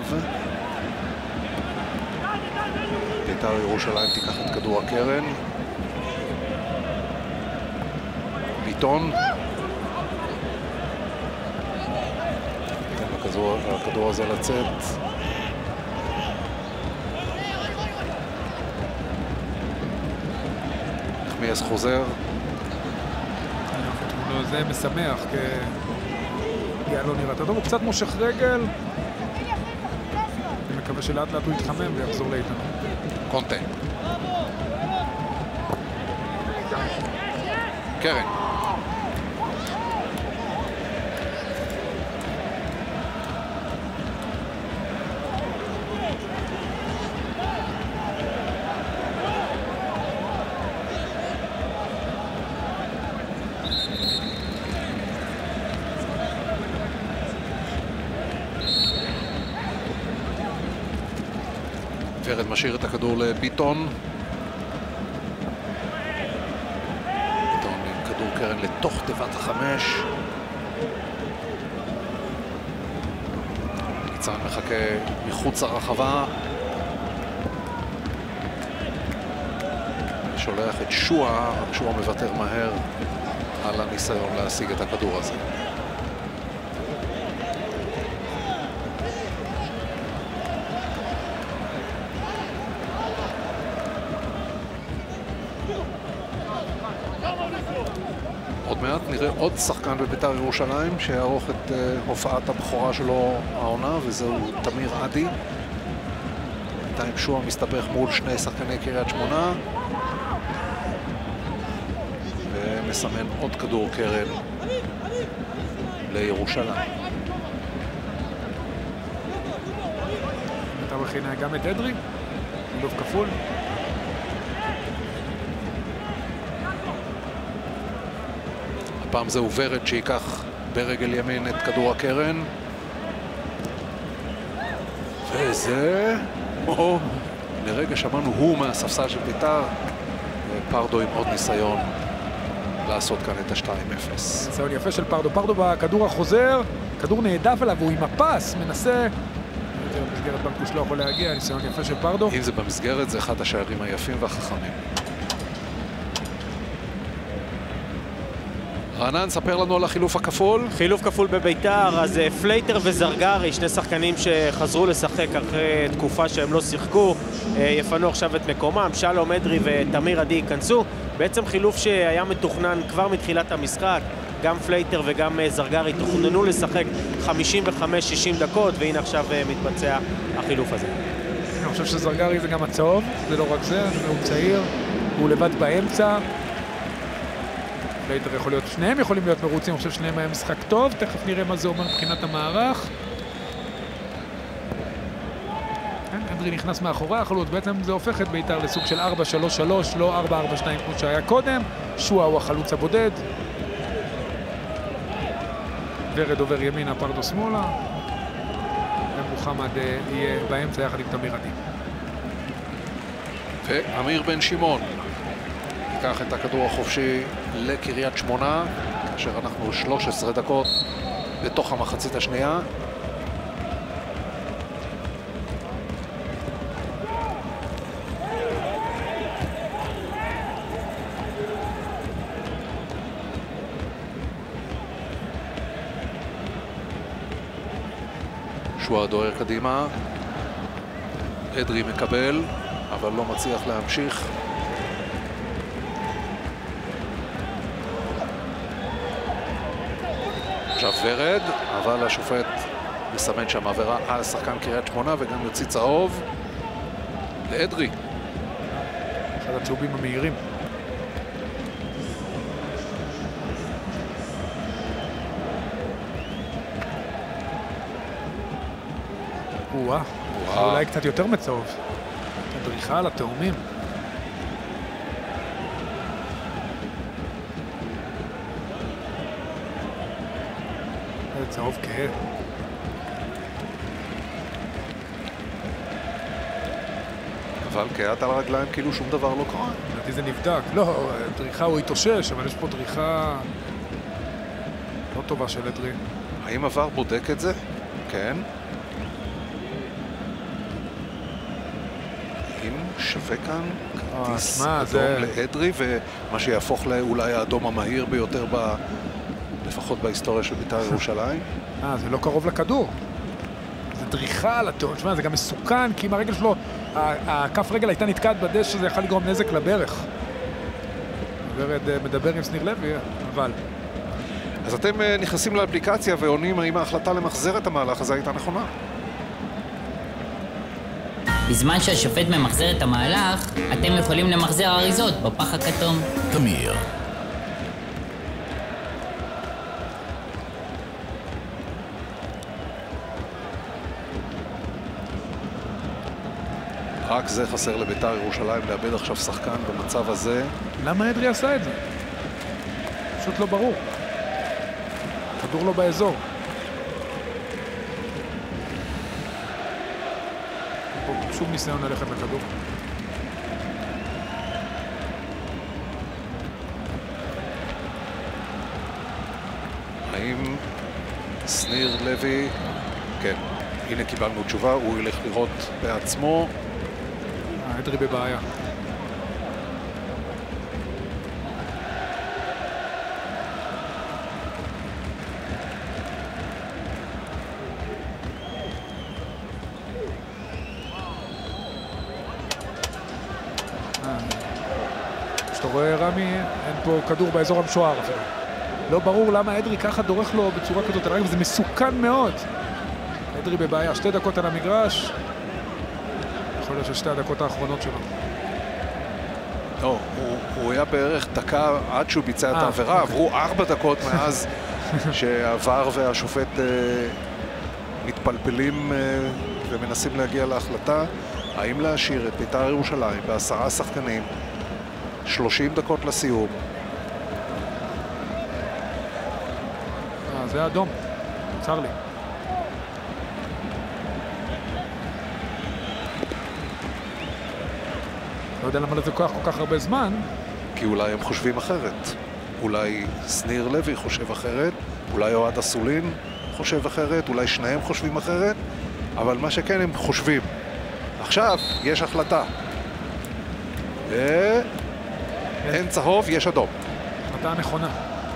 בית"ר ירושלים תיקח את כדור הקרן. ביטון. הכדור הזה לצאת. נחמיאס חוזר. זה משמח, כי לא נראית טוב, הוא קצת מושך רגל. אני מקווה שלאט לאט הוא יתחמם ויחזור לאיתנו. קונטה. קרן. ורד משאיר את הכדור לביטון. ביטון עם כדור קרן לתוך תיבת החמש. ניצן מחכה מחוץ הרחבה. שולח את שואה, רק שואה מוותר מהר על הניסיון להשיג את הכדור הזה. עוד מעט נראה עוד שחקן בבית"ר ירושלים שיערוך את הופעת הבכורה שלו העונה, וזהו תמיר עדי. בינתיים שועה מסתבך מול שני שחקני קריית שמונה ומסמן עוד כדור קרן לירושלים. בית"ר מכינה גם את אדרי, חילוף כפול. הפעם זהו ורד שיקח ברגל ימין את כדור הקרן. וזה... לרגע שמענו הוא מהספסל של בית"ר, ופרדו עם עוד ניסיון לעשות כאן את ה-2-0. ניסיון יפה של פרדו. פרדו בכדור החוזר, כדור נעדף אליו, הוא עם הפס, מנסה... במסגרת בנקוש לא יכול להגיע, ניסיון יפה של פרדו. אם זה במסגרת, זה אחד השערים היפים והחכמים. רענן, ספר לנו על החילוף הכפול. חילוף כפול בביתר, אז פלייטר וזרגרי, שני שחקנים שחזרו לשחק אחרי תקופה שהם לא שיחקו, יפנו עכשיו את מקומם, שלום אדרי ותמיר עדי ייכנסו. בעצם חילוף שהיה מתוכנן כבר מתחילת המשחק, גם פלייטר וגם זרגרי תוכננו לשחק 55-60 דקות, והנה עכשיו מתבצע החילוף הזה. אני חושב שזרגרי זה גם הצהוב, זה לא רק זה, הוא צעיר, הוא לבד באמצע. פלייטר יכול להיות, שניהם יכולים להיות מרוצים, אני חושב שניהם היה משחק טוב, תכף נראה מה זה אומר מבחינת המערך. אדרי נכנס מאחורי החלוץ, בעצם זה הופך את בית"ר לסוג של 4-3-3, לא 4-4-2 כמו שהיה קודם. שועה הוא החלוץ הבודד. ורד עובר ימינה, פרדו שמאלה. ומוחמד יהיה באמצע יחד עם תמיר עדי. ואמיר בן שמעון ייקח את הכדור החופשי לקריית שמונה, כאשר אנחנו 13 דקות בתוך המחצית השנייה. שועה דוהר קדימה, אדרי מקבל, אבל לא מצליח להמשיך. עכשיו ורד, אבל השופט מסמן שם עבירה על שחקן קריית שמונה וגם יוציא צהוב לאדרי. אחד הצהובים המהירים. אולי קצת יותר מצהוב. הדריכה על התאומים. זה צהוב כהה. אבל כהת על הרגליים כאילו שום דבר לא קרה. לדעתי זה נבדק. לא, דריכה הוא התאושש, אבל יש פה דריכה לא טובה של אדרי. האם עבר בודק את זה? כן. האם שווה כאן כרטיס אדום לאדרי, ומה שיהפוך לאולי האדום המהיר ביותר לפחות בהיסטוריה של בית"ר ירושלים? זה לא קרוב לכדור. זה דריכה על הטון. תשמע, זה גם מסוכן, כי אם הרגל שלו, הכף רגל הייתה נתקעת בדשא, זה יכול לגרום נזק לברך. ורד מדבר עם שניר לוי, אבל... אז אתם נכנסים לאפליקציה ועונים האם ההחלטה למחזר את המהלך הזה הייתה נכונה. בזמן שהשופט ממחזר את המהלך, אתם יכולים למחזר אריזות בפח הכתום. תמיר. רק זה חסר לבית"ר ירושלים לאבד עכשיו שחקן במצב הזה. למה אדרי עשה את זה? פשוט לא ברור. כדור לא באזור. שוב ניסיון ללכת לכדור. האם שניר לוי, כן, הנה קיבלנו תשובה, הוא ילך לראות בעצמו. אדרי בבעיה. שאתה רואה רמי, אין פה כדור באזור המשוער אפילו. לא ברור למה אדרי ככה דורך לו בצורה כזאת, זה מסוכן מאוד. אדרי בבעיה, 2 דקות על המגרש. יכול להיות ש2 הדקות האחרונות שלו. לא, הוא היה בערך דקה עד שהוא ביצע את העבירה, עברו 4 דקות מאז שהעבר והשופט מתפלפלים ומנסים להגיע להחלטה האם להשאיר את בית"ר ירושלים ב10 שחקנים 30 דקות לסיום. זה אדום, צר לי. לא יודע למה זה כל כך הרבה זמן. כי אולי הם חושבים אחרת. אולי שניר לוי חושב אחרת, אולי אוהד אסולין חושב אחרת, אולי שניהם חושבים אחרת, אבל מה שכן הם חושבים. עכשיו יש החלטה. אין צהוב, יש אדום. החלטה נכונה.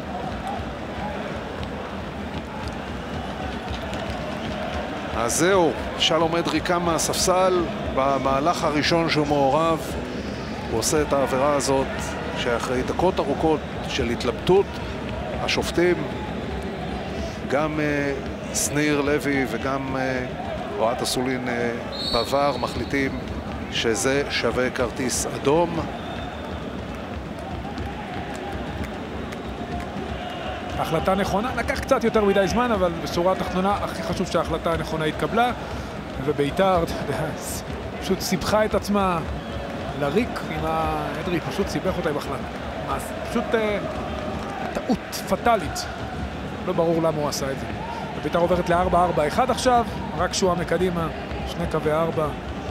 אז זהו, שלום אדרי קם מהספסל במהלך הראשון שהוא מעורב. הוא עושה את העבירה הזאת שאחרי דקות ארוכות של התלבטות השופטים, גם שניר לוי וגם אוהד אסולין בעבר מחליטים שזה שווה כרטיס אדום. החלטה נכונה, לקח קצת יותר מדי זמן, אבל בשורה התחתונה הכי חשוב שההחלטה הנכונה התקבלה, ובית"ר פשוט סיבכה את עצמה לריק עם אדרי, פשוט סיבך אותה בכלל. פשוט טעות פטלית. לא ברור למה הוא עשה את זה. בית"ר עוברת ל-4-4-1 עכשיו, רק שועה מקדימה, 2 קווי 4.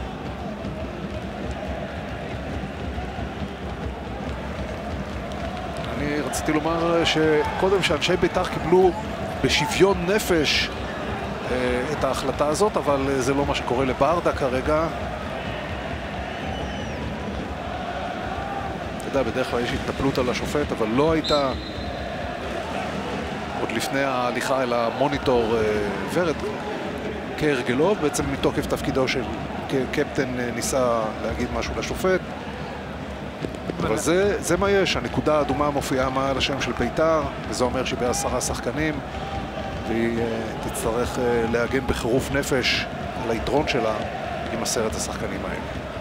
אני רציתי לומר שקודם שאנשי בית"ר קיבלו בשוויון נפש את ההחלטה הזאת, אבל זה לא מה שקורה לברדה כרגע. אתה יודע, בדרך כלל יש התנפלות על השופט, אבל לא הייתה עוד לפני ההליכה אל המוניטור ורד כהרגלו, בעצם מתוקף תפקידו של קפטן ניסה להגיד משהו לשופט. אבל זה מה יש, הנקודה האדומה מופיעה מעל השם של בית"ר, וזה אומר שהיא ב10 שחקנים, והיא תצטרך להגן בחירוף נפש על היתרון שלה עם 10 השחקנים האלה.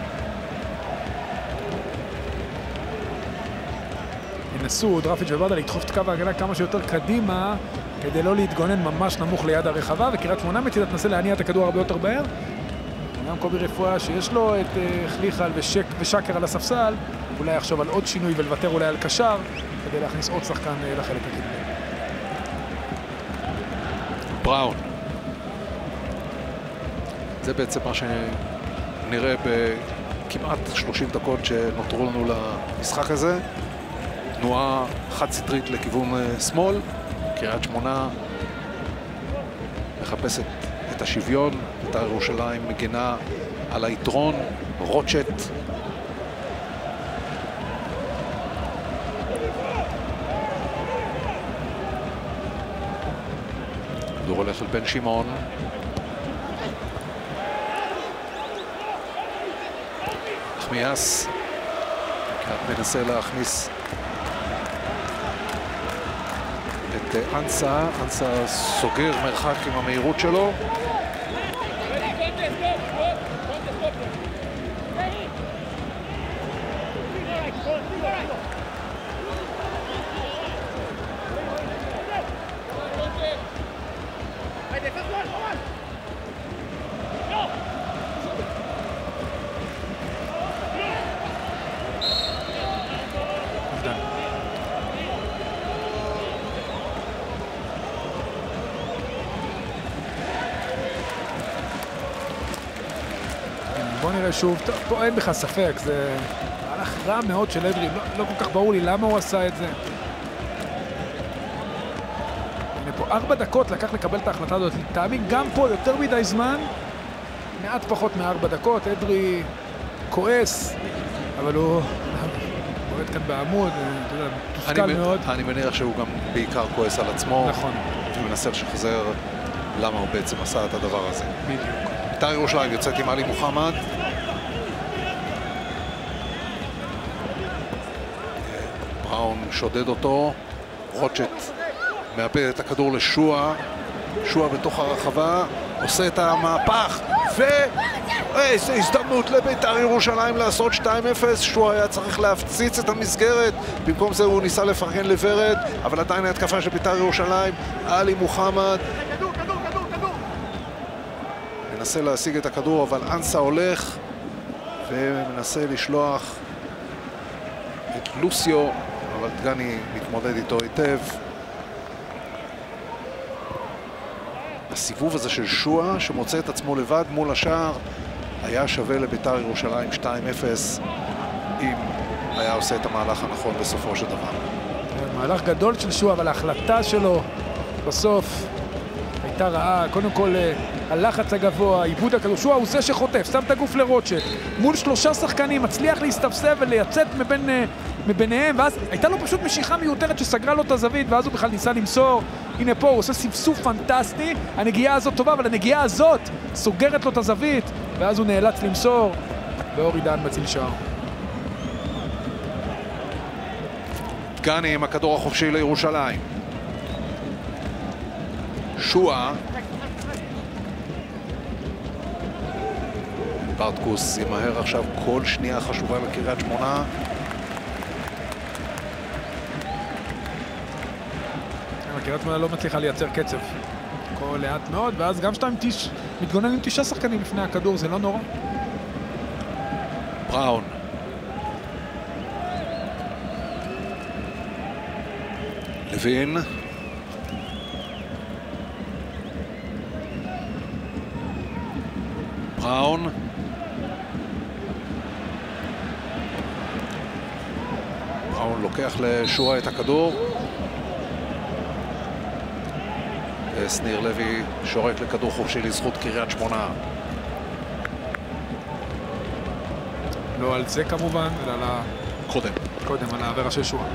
ינסו דרפיץ' וברדה לדחוף את קו ההגנה כמה שיותר קדימה, כדי לא להתגונן ממש נמוך ליד הרחבה, וקריית שמונה מצידה תנסה להניע את הכדור הרבה יותר בהר. גם קובי רפואה שיש לו את חליחל ושקר על הספסל, אולי יחשוב על עוד שינוי ולוותר אולי על קשר, כדי להכניס עוד שחקן לחלק הקדמי. בראון. זה בעצם מה שנראה בכמעט 30 דקות שנותרו לנו למשחק הזה. תנועה חד סטרית לכיוון שמאל. קריית שמונה מחפשת את השוויון, בית"ר ירושלים מגינה על היתרון רוטשט. כדור הולך אל בן שמעון. נחמיאס. מנסה להכניס את אנסה. אנסה סוגר מרחק עם המהירות שלו. בוא נראה שוב, פה אין בכלל ספק, זה מהלך רע מאוד של אדרי, לא כל כך ברור לי למה הוא עשה את זה. הנה פה 4 דקות לקח לקבל את ההחלטה הזאת, לטעמי גם פה יותר מדי זמן, מעט פחות מ4 דקות, אדרי כועס, אבל הוא בועט כאן בעמוד, אתה יודע, תוסכל מאוד. אני מניח שהוא גם בעיקר כועס על עצמו. נכון. ומנסה לשחזר למה הוא בעצם עשה את הדבר הזה. בדיוק. בית"ר ירושלים יוצאת עם עלי מוחמד. בראון שודד אותו. רוטשט מאבד את הכדור לשועה. שועה בתוך הרחבה. עושה את המהפך. ואיזו הזדמנות לבית"ר ירושלים לעשות 2-0. שועה היה צריך להפציץ את המסגרת. במקום זה הוא ניסה לפרגן לוורד. אבל עדיין ההתקפה של בית"ר ירושלים. עלי מוחמד. מנסה להשיג את הכדור, אבל אנסה הולך ומנסה לשלוח את לוסיו, אבל דגני מתמודד איתו היטב. הסיבוב הזה של שועה שמוצא את עצמו לבד מול השער היה שווה לבית"ר ירושלים 2-0 אם היה עושה את המהלך הנכון בסופו של דבר. מהלך גדול של שועה, אבל ההחלטה שלו בסוף הייתה רעה. קודם כל הלחץ הגבוה, עיבוד הכדור. שועה הוא זה שחוטף, שם את הגוף לרוטשט מול 3 שחקנים, מצליח להסתפסף ולייצאת מביניהם, ואז הייתה לו פשוט משיכה מיותרת שסגרה לו את הזווית, ואז הוא בכלל ניסה למסור. הנה פה הוא עושה ספסוף פנטסטי, הנגיעה הזאת טובה, אבל הנגיעה הזאת סוגרת לו את הזווית, ואז הוא נאלץ למסור, ואורי דהן מציל שער. דגני עם הכדור החופשי לירושלים. שועה. ברטקוס ימהר עכשיו, כל שנייה חשובה לקריית שמונה. קריית שמונה לא מצליחה לייצר קצב. כל לאט מאוד, ואז גם 2 מתגונן עם 9 שחקנים לפני הכדור, זה לא נורא. בראון. לוין. בראון. בראון לוקח לשועה את הכדור. שניר לוי שורק לכדור חופשי לזכות קריית שמונה. לא על זה כמובן, אלא על ה... קודם, על העבירה של שועה.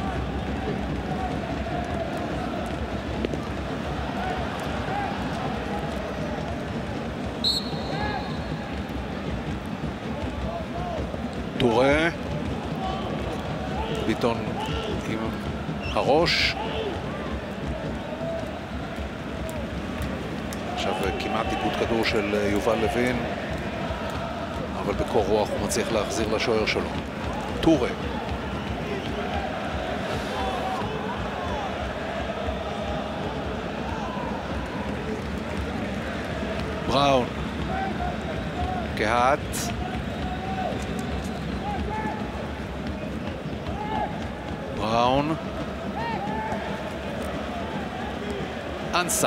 טורה. ביטון עם הראש. עכשיו כמעט איבוד כדור של יובל לוין, אבל בקור רוח הוא מצליח להחזיר לשוער שלו. טורה. בראון. קהת. בראון. אנסה.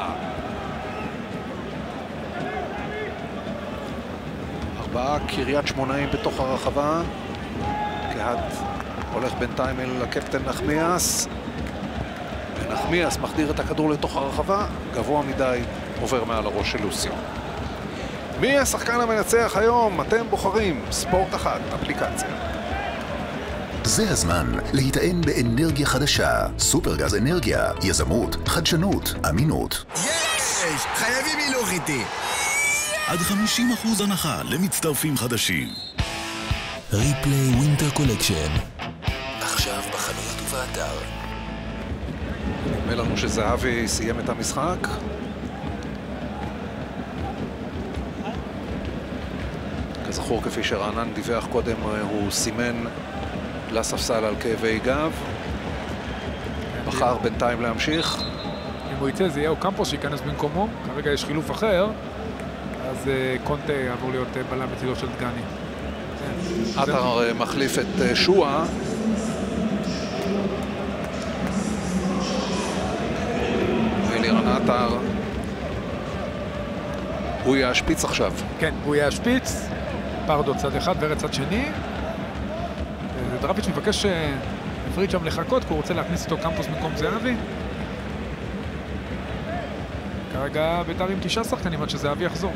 4 קריית שמונאים בתוך הרחבה. קהת הולך בינתיים אל הקפטן נחמיאס. ונחמיאס מחדיר את הכדור לתוך הרחבה. גבוה מדי, עובר מעל הראש של לוסיו. מי השחקן המנצח היום? אתם בוחרים ספורט 1, אפליקציה. זה הזמן להיטען באנרגיה חדשה. סופרגז אנרגיה, יזמות, חדשנות, אמינות. יש! חייבים הילוך איתי. עד 50% הנחה למצטרפים חדשים. ריפלי ווינטר קולקשן. עכשיו בחנויות ובאתר. נדמה לנו שזהבי סיים את המשחק. כזכור, כפי שרענן דיווח קודם, הוא סימן לספסל על כאבי גב. בחר בינתיים להמשיך. אם הוא יצא, זה יהיה אוקמפוס שייכנס במקומו. כרגע יש חילוף אחר, אז קונטה יעבור להיות בלם בצדו של דגני. עטר מחליף את שואה. ואלירן עטר הוא יהיה השפיץ עכשיו. כן, הוא יהיה השפיץ. פרדו צד אחד ורד צד שני. דראפיץ' מבקש פריד שם לחכות, כי הוא רוצה להכניס אותו קמפוס במקום זהבי. כרגע בית"ר עם 9 שחקנים עד שזהבי יחזור.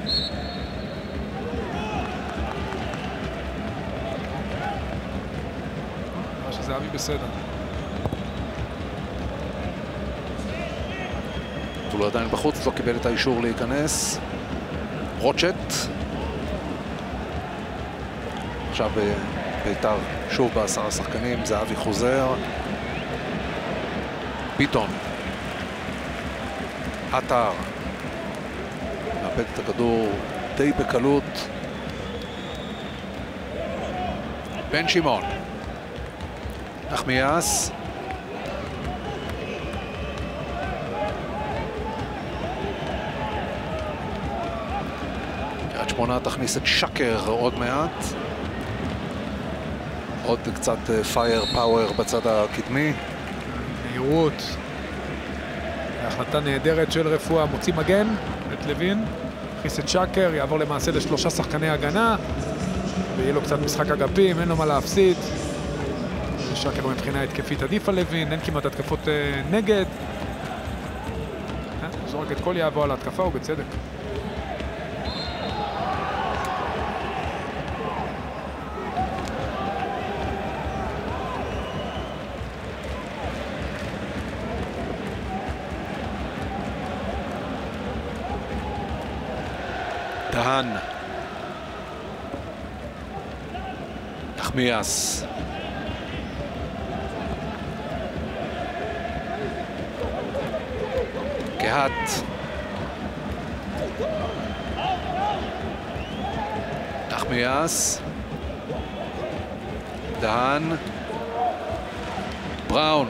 זהבי בסדר. הוא לא עדיין בחוץ, לא קיבל את האישור להיכנס. רוטשט. עכשיו בית"ר שוב ב10 שחקנים, זהבי חוזר. ביטון. עטר. מאבד את הכדור די בקלות. בן שמעון. נחמיאס. קריית שמונה תכניס את שקר עוד מעט. עוד קצת פייר פאוור בצד הקדמי. מהירות. החלטה נהדרת של רפואה. מוציא מגן את לוין. הכניס את שקר, יעבור למעשה ל3 שחקני הגנה. ויהיה לו קצת משחק אגפים, אין לו מה להפסיד. שקר מבחינה התקפית עדיף על לוין, אין כמעט התקפות נגד. זורק את כל יעבו על ההתקפה, ובצדק. דהן. נחמיאס. קהת. נחמיאס. דהן. בראון.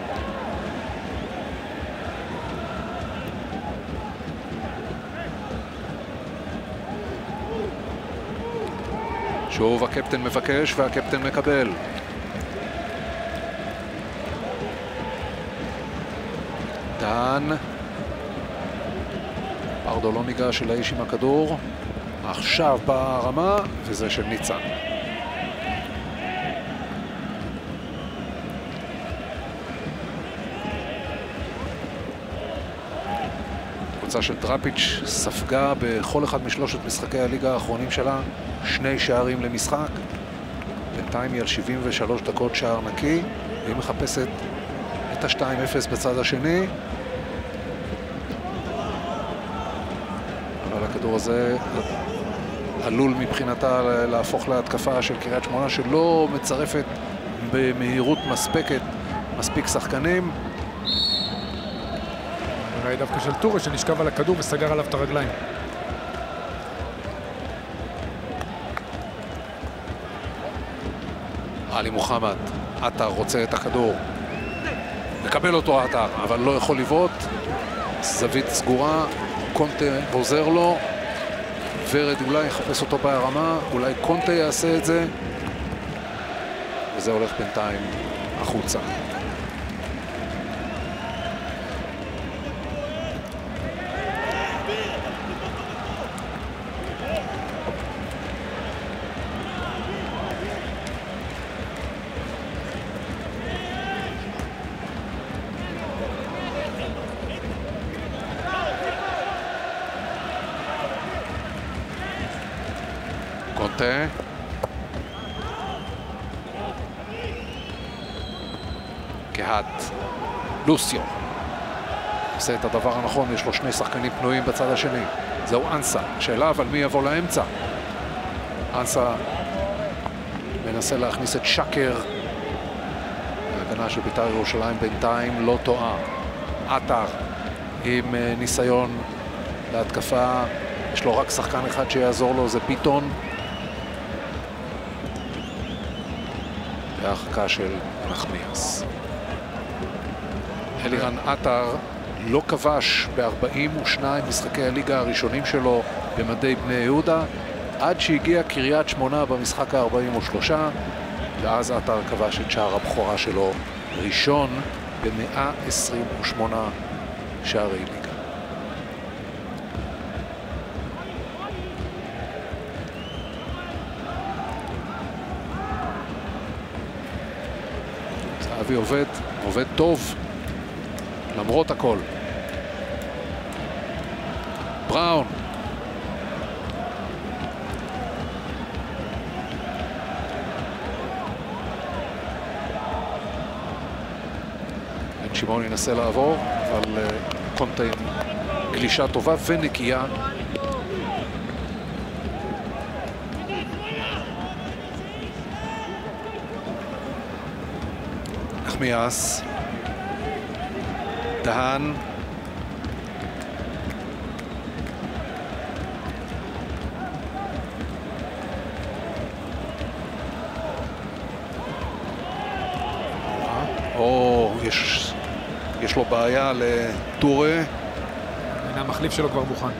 שוב הקפטן מבקש והקפטן מקבל. דהן. פרדו לא ניגש אל האיש עם הכדור. עכשיו ברמה, וזה של ניצן. קבוצה של דראפיץ' ספגה בכל אחד משלושת משחקי הליגה האחרונים שלה 2 שערים למשחק. בינתיים היא על 73 דקות שער נקי, והיא מחפשת את ה-2-0 בצד השני. אבל הכדור הזה עלול מבחינתה להפוך להתקפה של קריית שמונה, שלא מצרפת במהירות מספיק שחקנים. נראה דווקא של טורי שנשכב על הכדור וסגר עליו את הרגליים. עלי מוחמד. עטר רוצה את הכדור. מקבל אותו עטר, אבל לא יכול לבעוט. זווית סגורה. קונטה עוזר לו. ורד אולי יחפש אותו בהרמה. אולי קונטה יעשה את זה. וזה הולך בינתיים החוצה. קונטה. קהת. לוסיו. עושה את הדבר הנכון, יש לו שני שחקנים פנויים בצד השני. זהו אנסה. שאלה אבל מי יבוא לאמצע? אנסה מנסה להכניס את שקר. ההגנה של בית"ר ירושלים בינתיים לא טועה. עטר עם ניסיון להתקפה. יש לו רק שחקן אחד שיעזור לו, זה ביטון. והרחקה של נחמיאס. אלירן עטר לא כבש ב-42 משחקי הליגה הראשונים שלו במדי בני יהודה, עד שהגיע קריית שמונה במשחק ה-43, ואז עטר כבש את שער הבכורה שלו ראשון ב-128 שערי ליגה. זהבי עובד טוב למרות הכל. בראון. בן שמעון ינסה לעבור, אבל קונטה עם גלישה טובה ונקייה. נחמיאס. דהן. יש לו בעיה לטורה. הנה המחליף שלו כבר מוכן.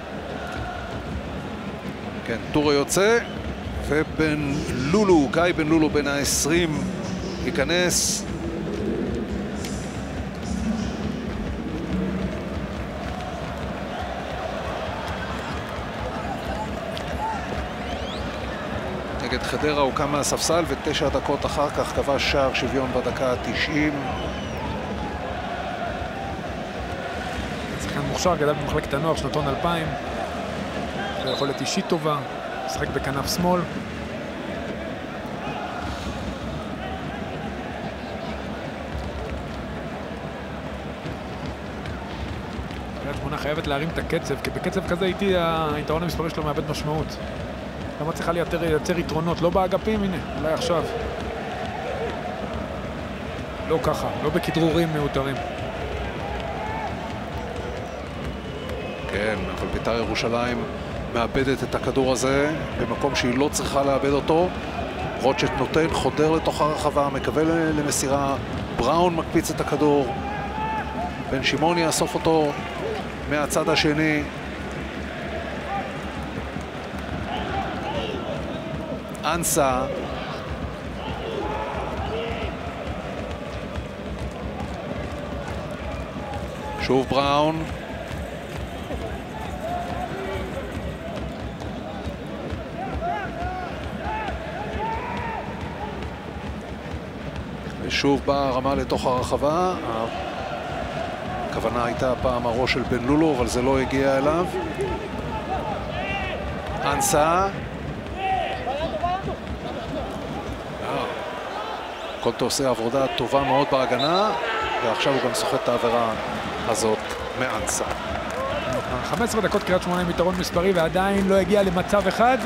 כן, טורה יוצא, ובן לולו, גיא בן לולו בן ה-20 ייכנס. נגד חדרה הוא קם מהספסל, ו9 דקות אחר כך כבש שער שוויון בדקה ה-90. שחקן מוכשר, גדל במחלקת הנוער שנתון 2000. ויכולת אישית טובה, משחק בכנף שמאל. קריית שמונה חייבת להרים את הקצב, כי בקצב כזה איתי היתרון המספרי שלו מאבד משמעות. למה צריכה לייצר יתרונות? לא באגפים, הנה, אולי עכשיו. לא ככה, לא בכדרורים מיותרים. כן, אבל בית"ר ירושלים מאבדת את הכדור הזה במקום שהיא לא צריכה לאבד אותו. רוטשט נותן, חודר לתוך הרחבה, מקווה למסירה. בראון מקפיץ את הכדור. בן שמעון יאסוף אותו מהצד השני. אנסה. שוב בראון. ושוב באה הרמה לתוך הרחבה. הכוונה הייתה פעם הראש של בן לולו, אבל זה לא הגיע אליו. אנסה. קונטה עושה עבודה טובה מאוד בהגנה, ועכשיו הוא גם סוחט את העבירה הזאת מאנסה. 15 דקות קריית שמונה עם יתרון מספרי ועדיין לא הגיע למצב אחד.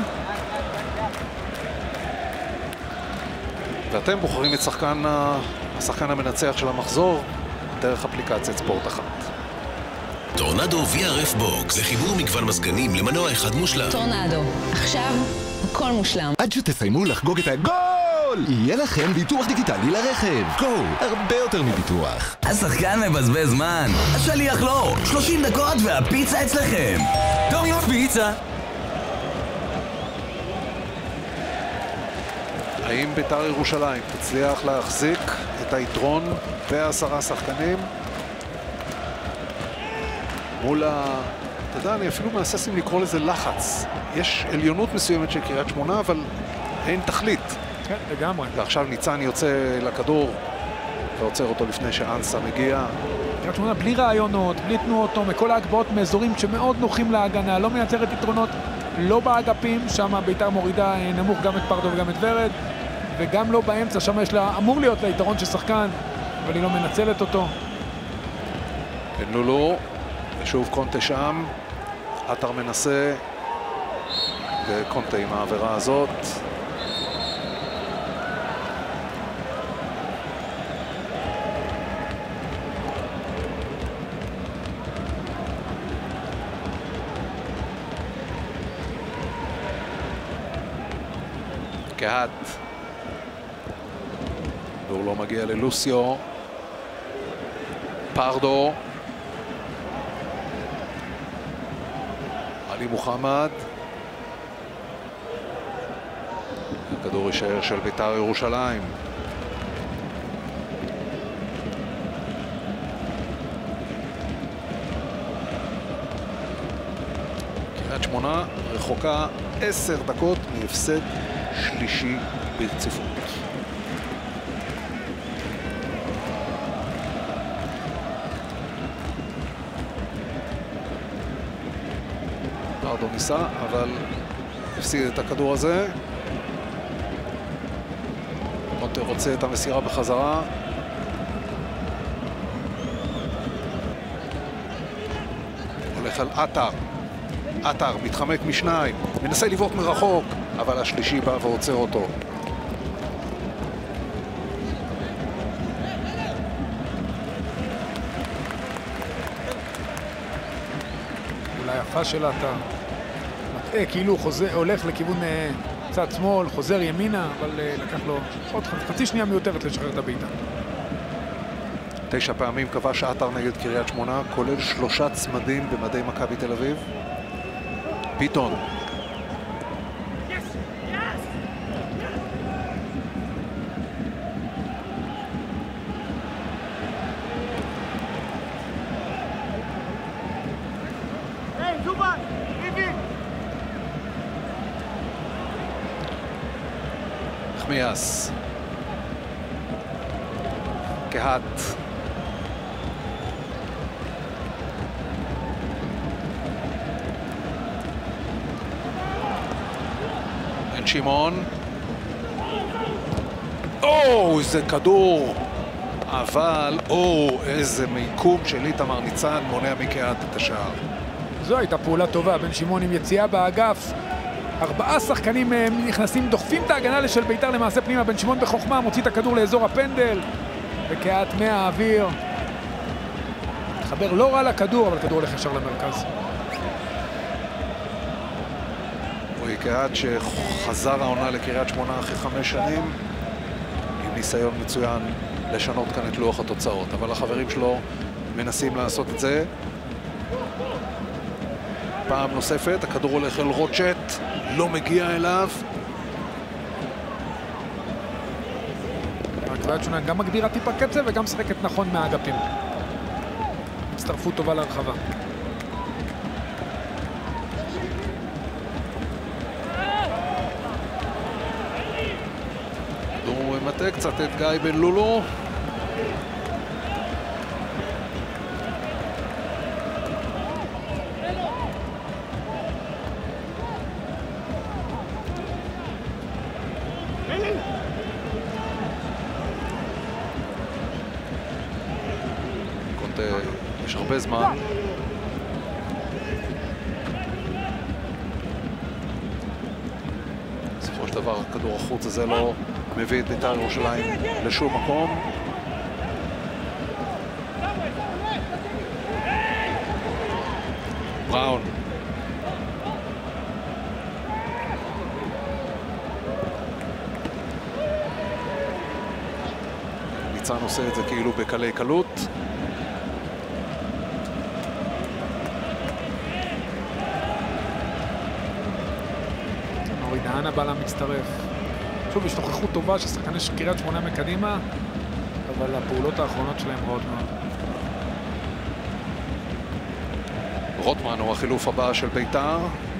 ואתם בוחרים את השחקן המנצח של המחזור דרך אפליקציית ספורט אחת. טורנדו VRF בוקס, לחיבור מגוון מזגנים למנוע אחד מושלם. טורנדו, עכשיו הכל מושלם. עד שתסיימו לחגוג את הגול! יהיה לכם ביטוח דיגיטלי לרכב. גו, הרבה יותר מביטוח. השחקן מבזבז זמן, השליח לא. 30 דקות והפיצה אצלכם. דומיוס פיצה. האם בית"ר ירושלים תצליח להחזיק את היתרון ב10 שחקנים מול אתה יודע, אני אפילו מהסס אם לקרוא לזה לחץ. יש עליונות מסוימת של קריית שמונה, אבל אין תכלית. כן, לגמרי. ועכשיו ניצן יוצא לכדור ועוצר אותו לפני שאנסה מגיע. קריית שמונה בלי רעיונות, בלי תנועות, מכל ההגבהות מאזורים שמאוד נוחים להגנה, לא מייצרת יתרונות לא באגפים, שם בית"ר מורידה נמוך גם את פרדו וגם את ורד, וגם לא באמצע, שם יש לה, אמור להיות לה יתרון של שחקן, אבל היא לא מנצלת אותו. לולו, ושוב קונטה שם, עטר מנסה, וקונטה עם העבירה הזאת. קהת. דור לא מגיע ללוסיו. פרדו. עלי מוחמד. הכדור יישאר של בית"ר ירושלים. קריית שמונה רחוקה 10 דקות מהפסד שלישי ברציפות. פרדו ניסה, אבל הפסיד את הכדור הזה. קונטה רוצה את המסירה בחזרה. הולך על עטר. עטר מתחמק משניים, מנסה לבעוט מרחוק, אבל השלישי בא ועוצר אותו. אולי יפה של עטר. מטעה, כאילו הולך לכיוון צד שמאל, חוזר ימינה, אבל לקח לו עוד חצי שנייה מיותרת לשחרר את הבעיטה. 9 פעמים כבש עטר נגד קריית שמונה, כולל 3 צמדים במדי מכבי תל אביב. ביטון. חמיאס. קהת. בן שמעון. איזה כדור. אבל, איזה מיקום של איתמר ניצן מונע מקהת את השער. זו הייתה פעולה טובה, בן שמעון עם יציאה באגף. 4 שחקנים נכנסים, דוחפים את ההגנה של בית"ר למעשה פנימה. בן שמעון בחוכמה מוציא את הכדור לאזור הפנדל, וקהת מהאוויר. מתחבר לא רע לכדור, אבל הכדור הולך ישר למרכז. רועי קהת שחזר העונה לקריית שמונה אחרי 5 שנים, עם ניסיון מצוין לשנות כאן את לוח התוצאות, אבל החברים שלו מנסים לעשות את זה. פעם נוספת, הכדור הולך אל רוטשט, לא מגיע אליו. קריית שמונה גם מגדירה טיפה קצב וגם משחקת נכון מהאגפים. הצטרפות טובה להרחבה. הוא מטה קצת את גיא בן לולו. יש הרבה זמן. בסופו של דבר כדור החוץ הזה לא מביא את בית"ר ירושלים לשום מקום. בראון. ניצן עושה את זה כאילו בקלי קלות. דהן הבעלה מצטרף. שוב, יש נוכחות טובה ששחקני של קריית שמונה מקדימה, אבל הפעולות האחרונות שלהם רעות מאוד. רוטמן הוא החילוף הבא של בית"ר.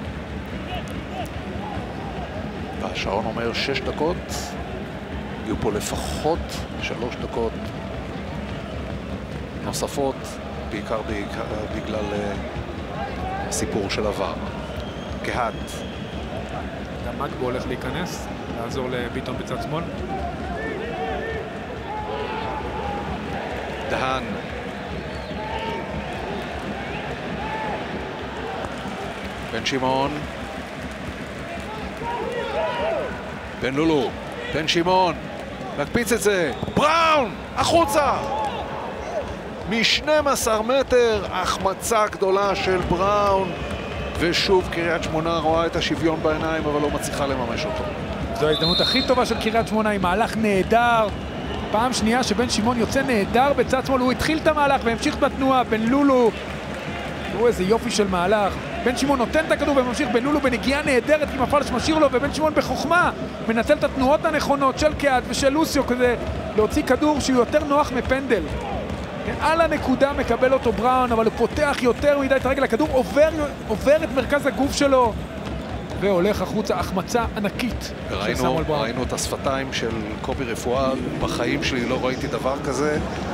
והשעון אומר 6 דקות. יהיו פה לפחות 3 דקות נוספות, בעיקר בגלל הסיפור של עבר. קהת. גם מגבו הולך להיכנס, לעזור לביטון בצד שמאל. דהן. בן שמעון. בן לולו. בן שמעון. מקפיץ את זה. בראון! החוצה! מ-12 מטר, החמצה גדולה של בראון. ושוב קריית שמונה רואה את השוויון בעיניים, אבל לא מצליחה לממש אותו. זו ההזדמנות הכי טובה של קריית שמונה, עם מהלך נהדר. פעם שנייה שבן שמעון יוצא נהדר בצד שמאל, הוא התחיל את המהלך והמשיך בתנועה. בן לולו, תראו איזה יופי של מהלך. בן שמעון נותן את הכדור וממשיך. בן לולו בנגיעה נהדרת עם הפלש משאיר לו, ובן שמעון בחוכמה מנצל את התנועות הנכונות של קהת ושל לוסיו כדי להוציא כדור שהוא יותר נוח מפנדל. על הנקודה מקבל אותו בראון, אבל הוא פותח יותר מדי את הרגל, הכדור עובר את מרכז הגוף שלו והולך החוצה. החמצה ענקית. ראינו את השפתיים של קובי רפואה, בחיים שלי לא ראיתי דבר כזה.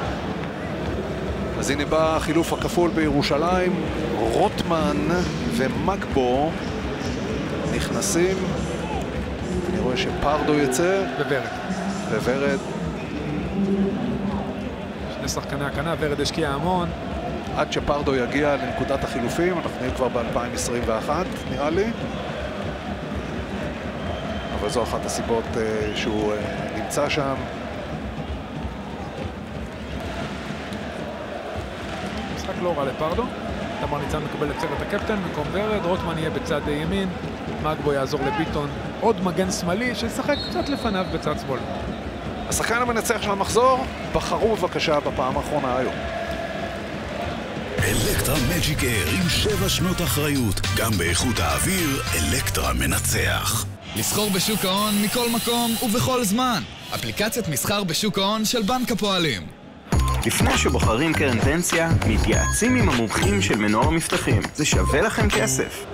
אז הנה בא החילוף הכפול בירושלים, רוטמן ומגבו נכנסים. אני רואה שפרדו יצא וורד. שני שחקני הקנה, ורד השקיע המון. עד שפרדו יגיע לנקודת החילופים, אנחנו נהיה כבר ב-2021 נראה לי. אבל זו אחת הסיבות שהוא נמצא שם. משחק לא רע לפרדו. תמר ניצן מקבל את סרט הקפטן במקום ורד, רוטמן יהיה בצד ימין, מגבו יעזור לביטון, עוד מגן שמאלי שישחק קצת לפניו בצד שמאל. השחקן המנצח של המחזור, בחרו בבקשה בפעם האחרונה היום. אלקטרה מג'יק אייר עם 7 שנות אחריות, גם באיכות האוויר, אלקטרה מנצח. לסחור בשוק ההון מכל מקום ובכל זמן. אפליקציית מסחר בשוק ההון של בנק הפועלים. לפני שבוחרים קרן פנסיה, מתייעצים עם המומחים של מנור מבטחים. זה שווה לכם כסף.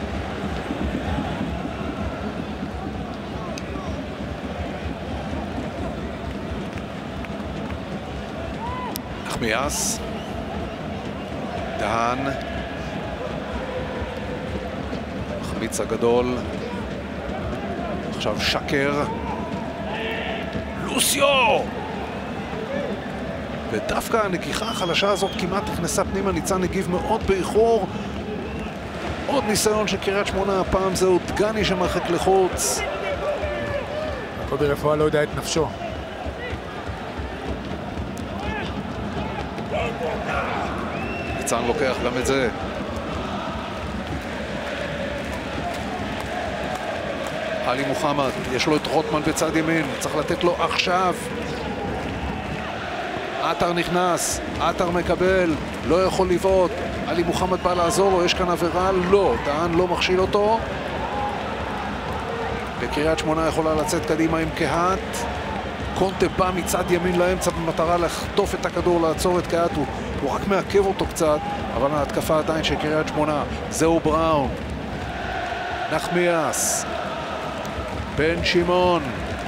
נחמיאס. דהן. מחמיץ הגדול. עכשיו שקר. לוסיו! ודווקא הנגיחה החלשה הזאת כמעט נכנסה פנימה, ניצן הגיב מאוד באיחור. עוד ניסיון של קריית שמונה, הפעם זהו דגני שמרחק לחוץ. קובי רפואה לא יודע את נפשו. ניצן לוקח גם את זה. עלי מוחמד, יש לו את רוטמן בצד ימין, צריך לתת לו עכשיו. עטר נכנס, עטר מקבל, לא יכול לבעוט. עלי מוחמד בא לעזור לו, יש כאן עבירה? לא, דהן לא מכשיל אותו. וקריית שמונה יכולה לצאת קדימה עם קהת. קונטה בא מצד ימין לאמצע במטרה לחטוף את הכדור, לעצור את קהת. הוא רק מעכב אותו קצת, אבל ההתקפה עדיין של קריית שמונה. זהו בראון. נחמיאס. בן שמעון.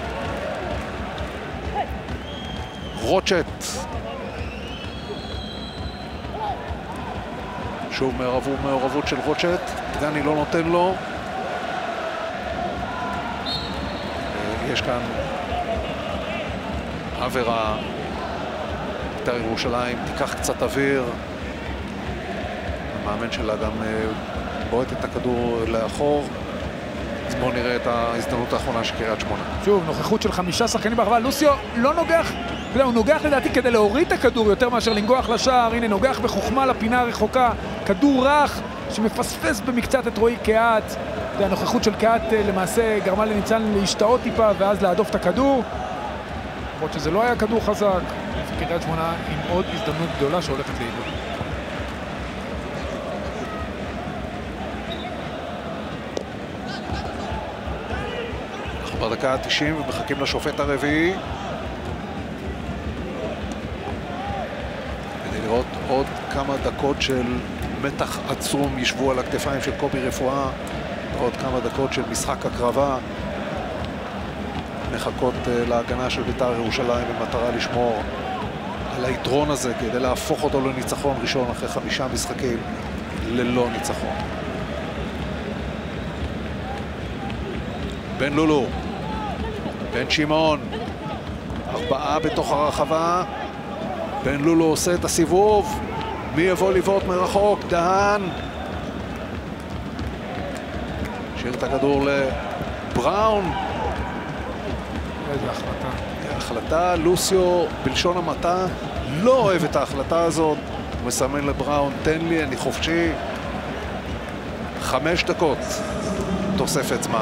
רוטשט. שוב מעורבות של רוטשט. דגני לא נותן לו. יש כאן עבירה. בית"ר ירושלים תיקח קצת אוויר. המאמן שלה גם בועט את הכדור לאחור. אז בואו נראה את ההזדמנות האחרונה של קריית שמונה. שוב, נוכחות של 5 שחקנים ברחבה. לוסיו לא נוגח, הוא נוגח לדעתי כדי להוריד את הכדור יותר מאשר לנגוח לשער. הנה, נוגח בחוכמה לפינה הרחוקה. כדור רך שמפספס במקצת את רועי קהת. הנוכחות של קהת למעשה גרמה לניצן להשתאות טיפה ואז להדוף את הכדור. למרות שזה לא היה כדור חזק. קריית שמונה עם עוד הזדמנות גדולה שהולכת לאיבוד. בדקה ה-90 ומחכים לשופט הרביעי כדי לראות עוד כמה דקות של מתח עצום ישבו על הכתפיים של קובי רפואה, עוד כמה דקות של משחק הקרבה מחכות להגנה של בית"ר ירושלים במטרה לשמור על היתרון הזה כדי להפוך אותו לניצחון ראשון אחרי 5 משחקים ללא ניצחון. בן לולו, בן שמעון, 4 בתוך הרחבה, בן לולו עושה את הסיבוב, מי יבוא לבעוט מרחוק? דהן, שיר את הכדור לבראון. איזה החלטה. החלטה, לוסיו בלשון המעטה לא אוהב את ההחלטה הזאת, הוא מסמן לבראון, תן לי, אני חופשי. 5 דקות תוספת זמן.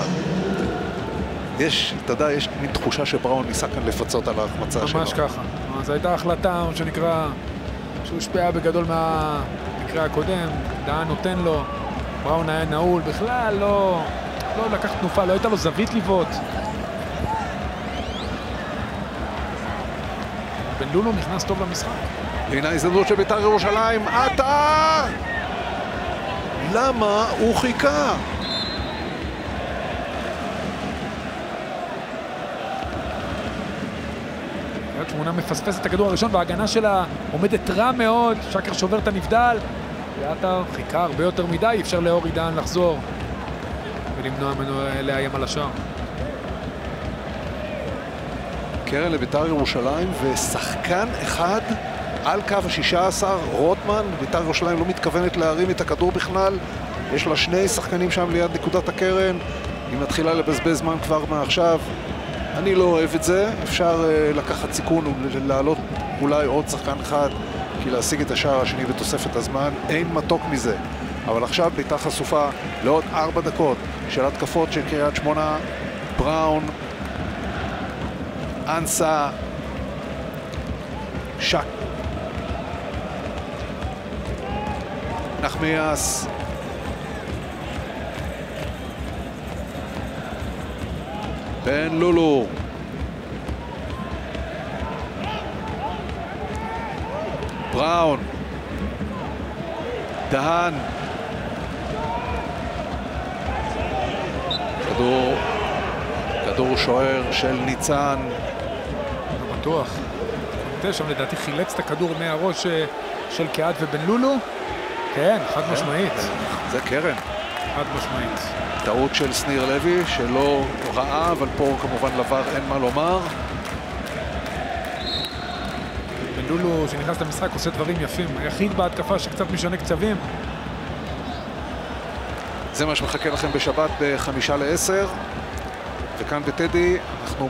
אתה יודע, יש מין תחושה שבראון ניסה כאן לפצות על ההחמצה שלו. ממש ככה. אז הייתה החלטה, מה שנקרא, שהוא השפיע בגדול מהמקרה הקודם, דהן נותן לו, בראון היה נעול, בכלל לא לקח תנופה, לא הייתה לו זווית לבעוט. בן לולו נכנס טוב למשחק. הנה ההזדמנות של בית"ר ירושלים, עטר! למה הוא חיכה? קריית שמונה מפספס את הכדור הראשון וההגנה שלה עומדת רע מאוד, שקר שובר את הנבדל ועטר חיכה הרבה יותר מדי, אפשר לאורי דהן לחזור ולמנוע ממנו לאיים על השער. קרן לבית"ר ירושלים ושחקן אחד על קו ה-16, רוטמן. בית"ר ירושלים לא מתכוונת להרים את הכדור בכלל, יש לה 2 שחקנים שם ליד נקודת הקרן, היא מתחילה לבזבז זמן כבר מעכשיו. אני לא אוהב את זה, אפשר לקחת סיכון ולעלות אולי עוד שחקן אחד, כי להשיג את השער השני בתוספת הזמן, אין מתוק מזה. אבל עכשיו בית"ר חשופה לעוד 4 דקות של התקפות של קריית שמונה. בראון, אנסה, שק, נחמיאס, בן לולו, בראון, דהן, כדור שוער של ניצן. לא בטוח. שם לדעתי חילץ את הכדור מהראש של קהת ובן לולו. כן, חד משמעית. זה קרן. חד משמעית. טעות של שניר לוי שלא ראה, אבל פה כמובן לבר אין מה לומר. בן לולו שנכנס למשחק עושה דברים יפים. היחיד בהתקפה שקצת משנה קצבים. זה מה שמחכה לכם בשבת ב-9:55. וכאן בטדי אנחנו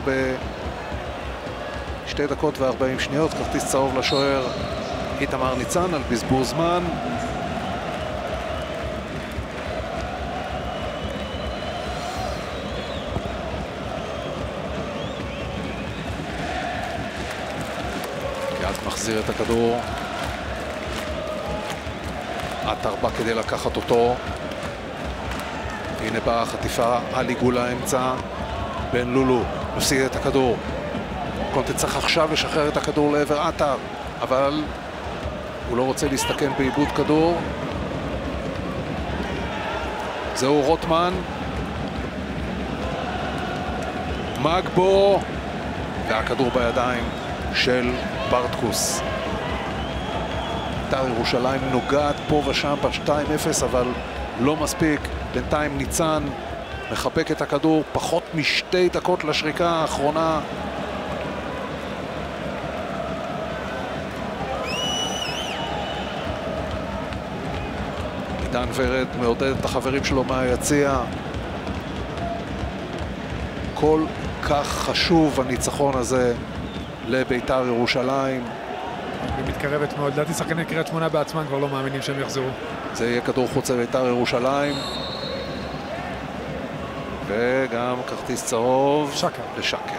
ב2 דקות ו40 שניות. כרטיס צהוב לשוער איתמר ניצן על בזבוז זמן. מחזיר את הכדור, עטר בא כדי לקחת אותו, הנה באה החטיפה על עיגול האמצע, בן לולו מפסיד את הכדור, קונטה צריך עכשיו לשחרר את הכדור לעבר עטר, אבל הוא לא רוצה להסתכן באיבוד כדור. זהו רוטמן, מגבו, והכדור בידיים של ברטקוס. בית"ר ירושלים נוגעת פה ושם ב-2-0, אבל לא מספיק. בינתיים ניצן מחבק את הכדור, פחות מ2 דקות לשריקה האחרונה. עידן ורד מעודד את החברים שלו מהיציע. כל כך חשוב הניצחון הזה לבית"ר ירושלים. היא מתקרבת מאוד. לדעתי שחקני קריית שמונה בעצמם כבר לא מאמינים שהם יחזרו. זה יהיה כדור חוץ לבית"ר ירושלים. וגם כרטיס צהוב לשקר.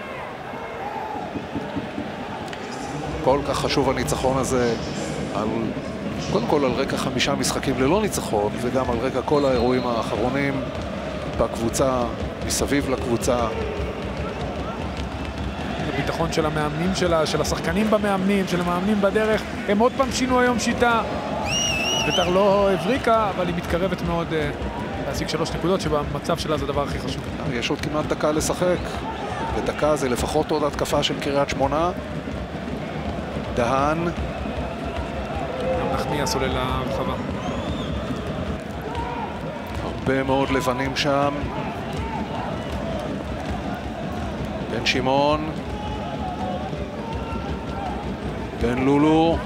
כל כך חשוב הניצחון הזה, קודם כל על רקע 5 משחקים ללא ניצחון, וגם על רקע כל האירועים האחרונים בקבוצה, מסביב לקבוצה. הביטחון של המאמנים שלה, של השחקנים במאמנים, של המאמנים בדרך, הם עוד פעם שינו היום שיטה. בית"ר לא הבריקה, אבל היא מתקרבת מאוד להשיג 3 נקודות, שבמצב שלה זה הדבר הכי חשוב. יש עוד כמעט דקה לשחק, ודקה זה לפחות עוד התקפה של קריית שמונה. דהן. גם נחמיאס עולה לרחבה. הרבה מאוד לבנים שם. בן שמעון. בן לולו.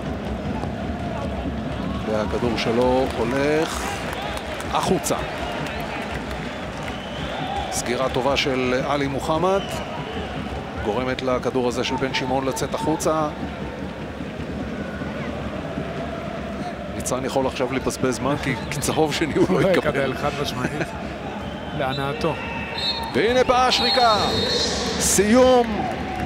והכדור שלו הולך החוצה. סגירה טובה של עלי מוחמד. גורמת לכדור הזה של בן שמעון לצאת החוצה. ניצן יכול עכשיו לבזבז זמן כי צהוב שני הוא לא יקבל. חד משמעית. להנאתו. והנה באה השריקה. סיום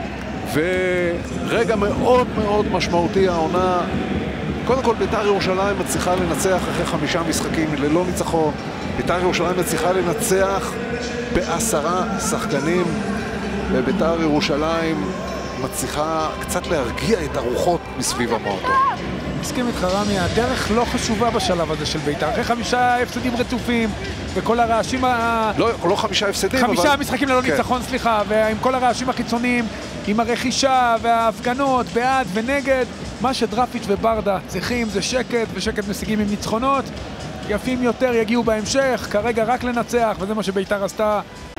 ורגע מאוד מאוד משמעותי העונה. קודם כל בית"ר ירושלים מצליחה לנצח אחרי 5 משחקים ללא ניצחון. בית"ר ירושלים מצליחה לנצח ב10 שחקנים, ובית"ר ירושלים מצליחה קצת להרגיע את הרוחות מסביב המועדון. מסכים איתך רמי, הדרך לא חשובה בשלב הזה של בית"ר. אחרי 5 הפסדים רצופים וכל הרעשים לא 5 הפסדים, 5 משחקים ללא ניצחון, סליחה, ועם כל הרעשים החיצוניים, עם הרכישה וההפגנות בעד ונגד, מה שדרפיץ' וברדה צריכים זה שקט, ושקט משיגים עם ניצחונות. יפים יותר יגיעו בהמשך, כרגע רק לנצח, וזה מה שבית"ר עשתה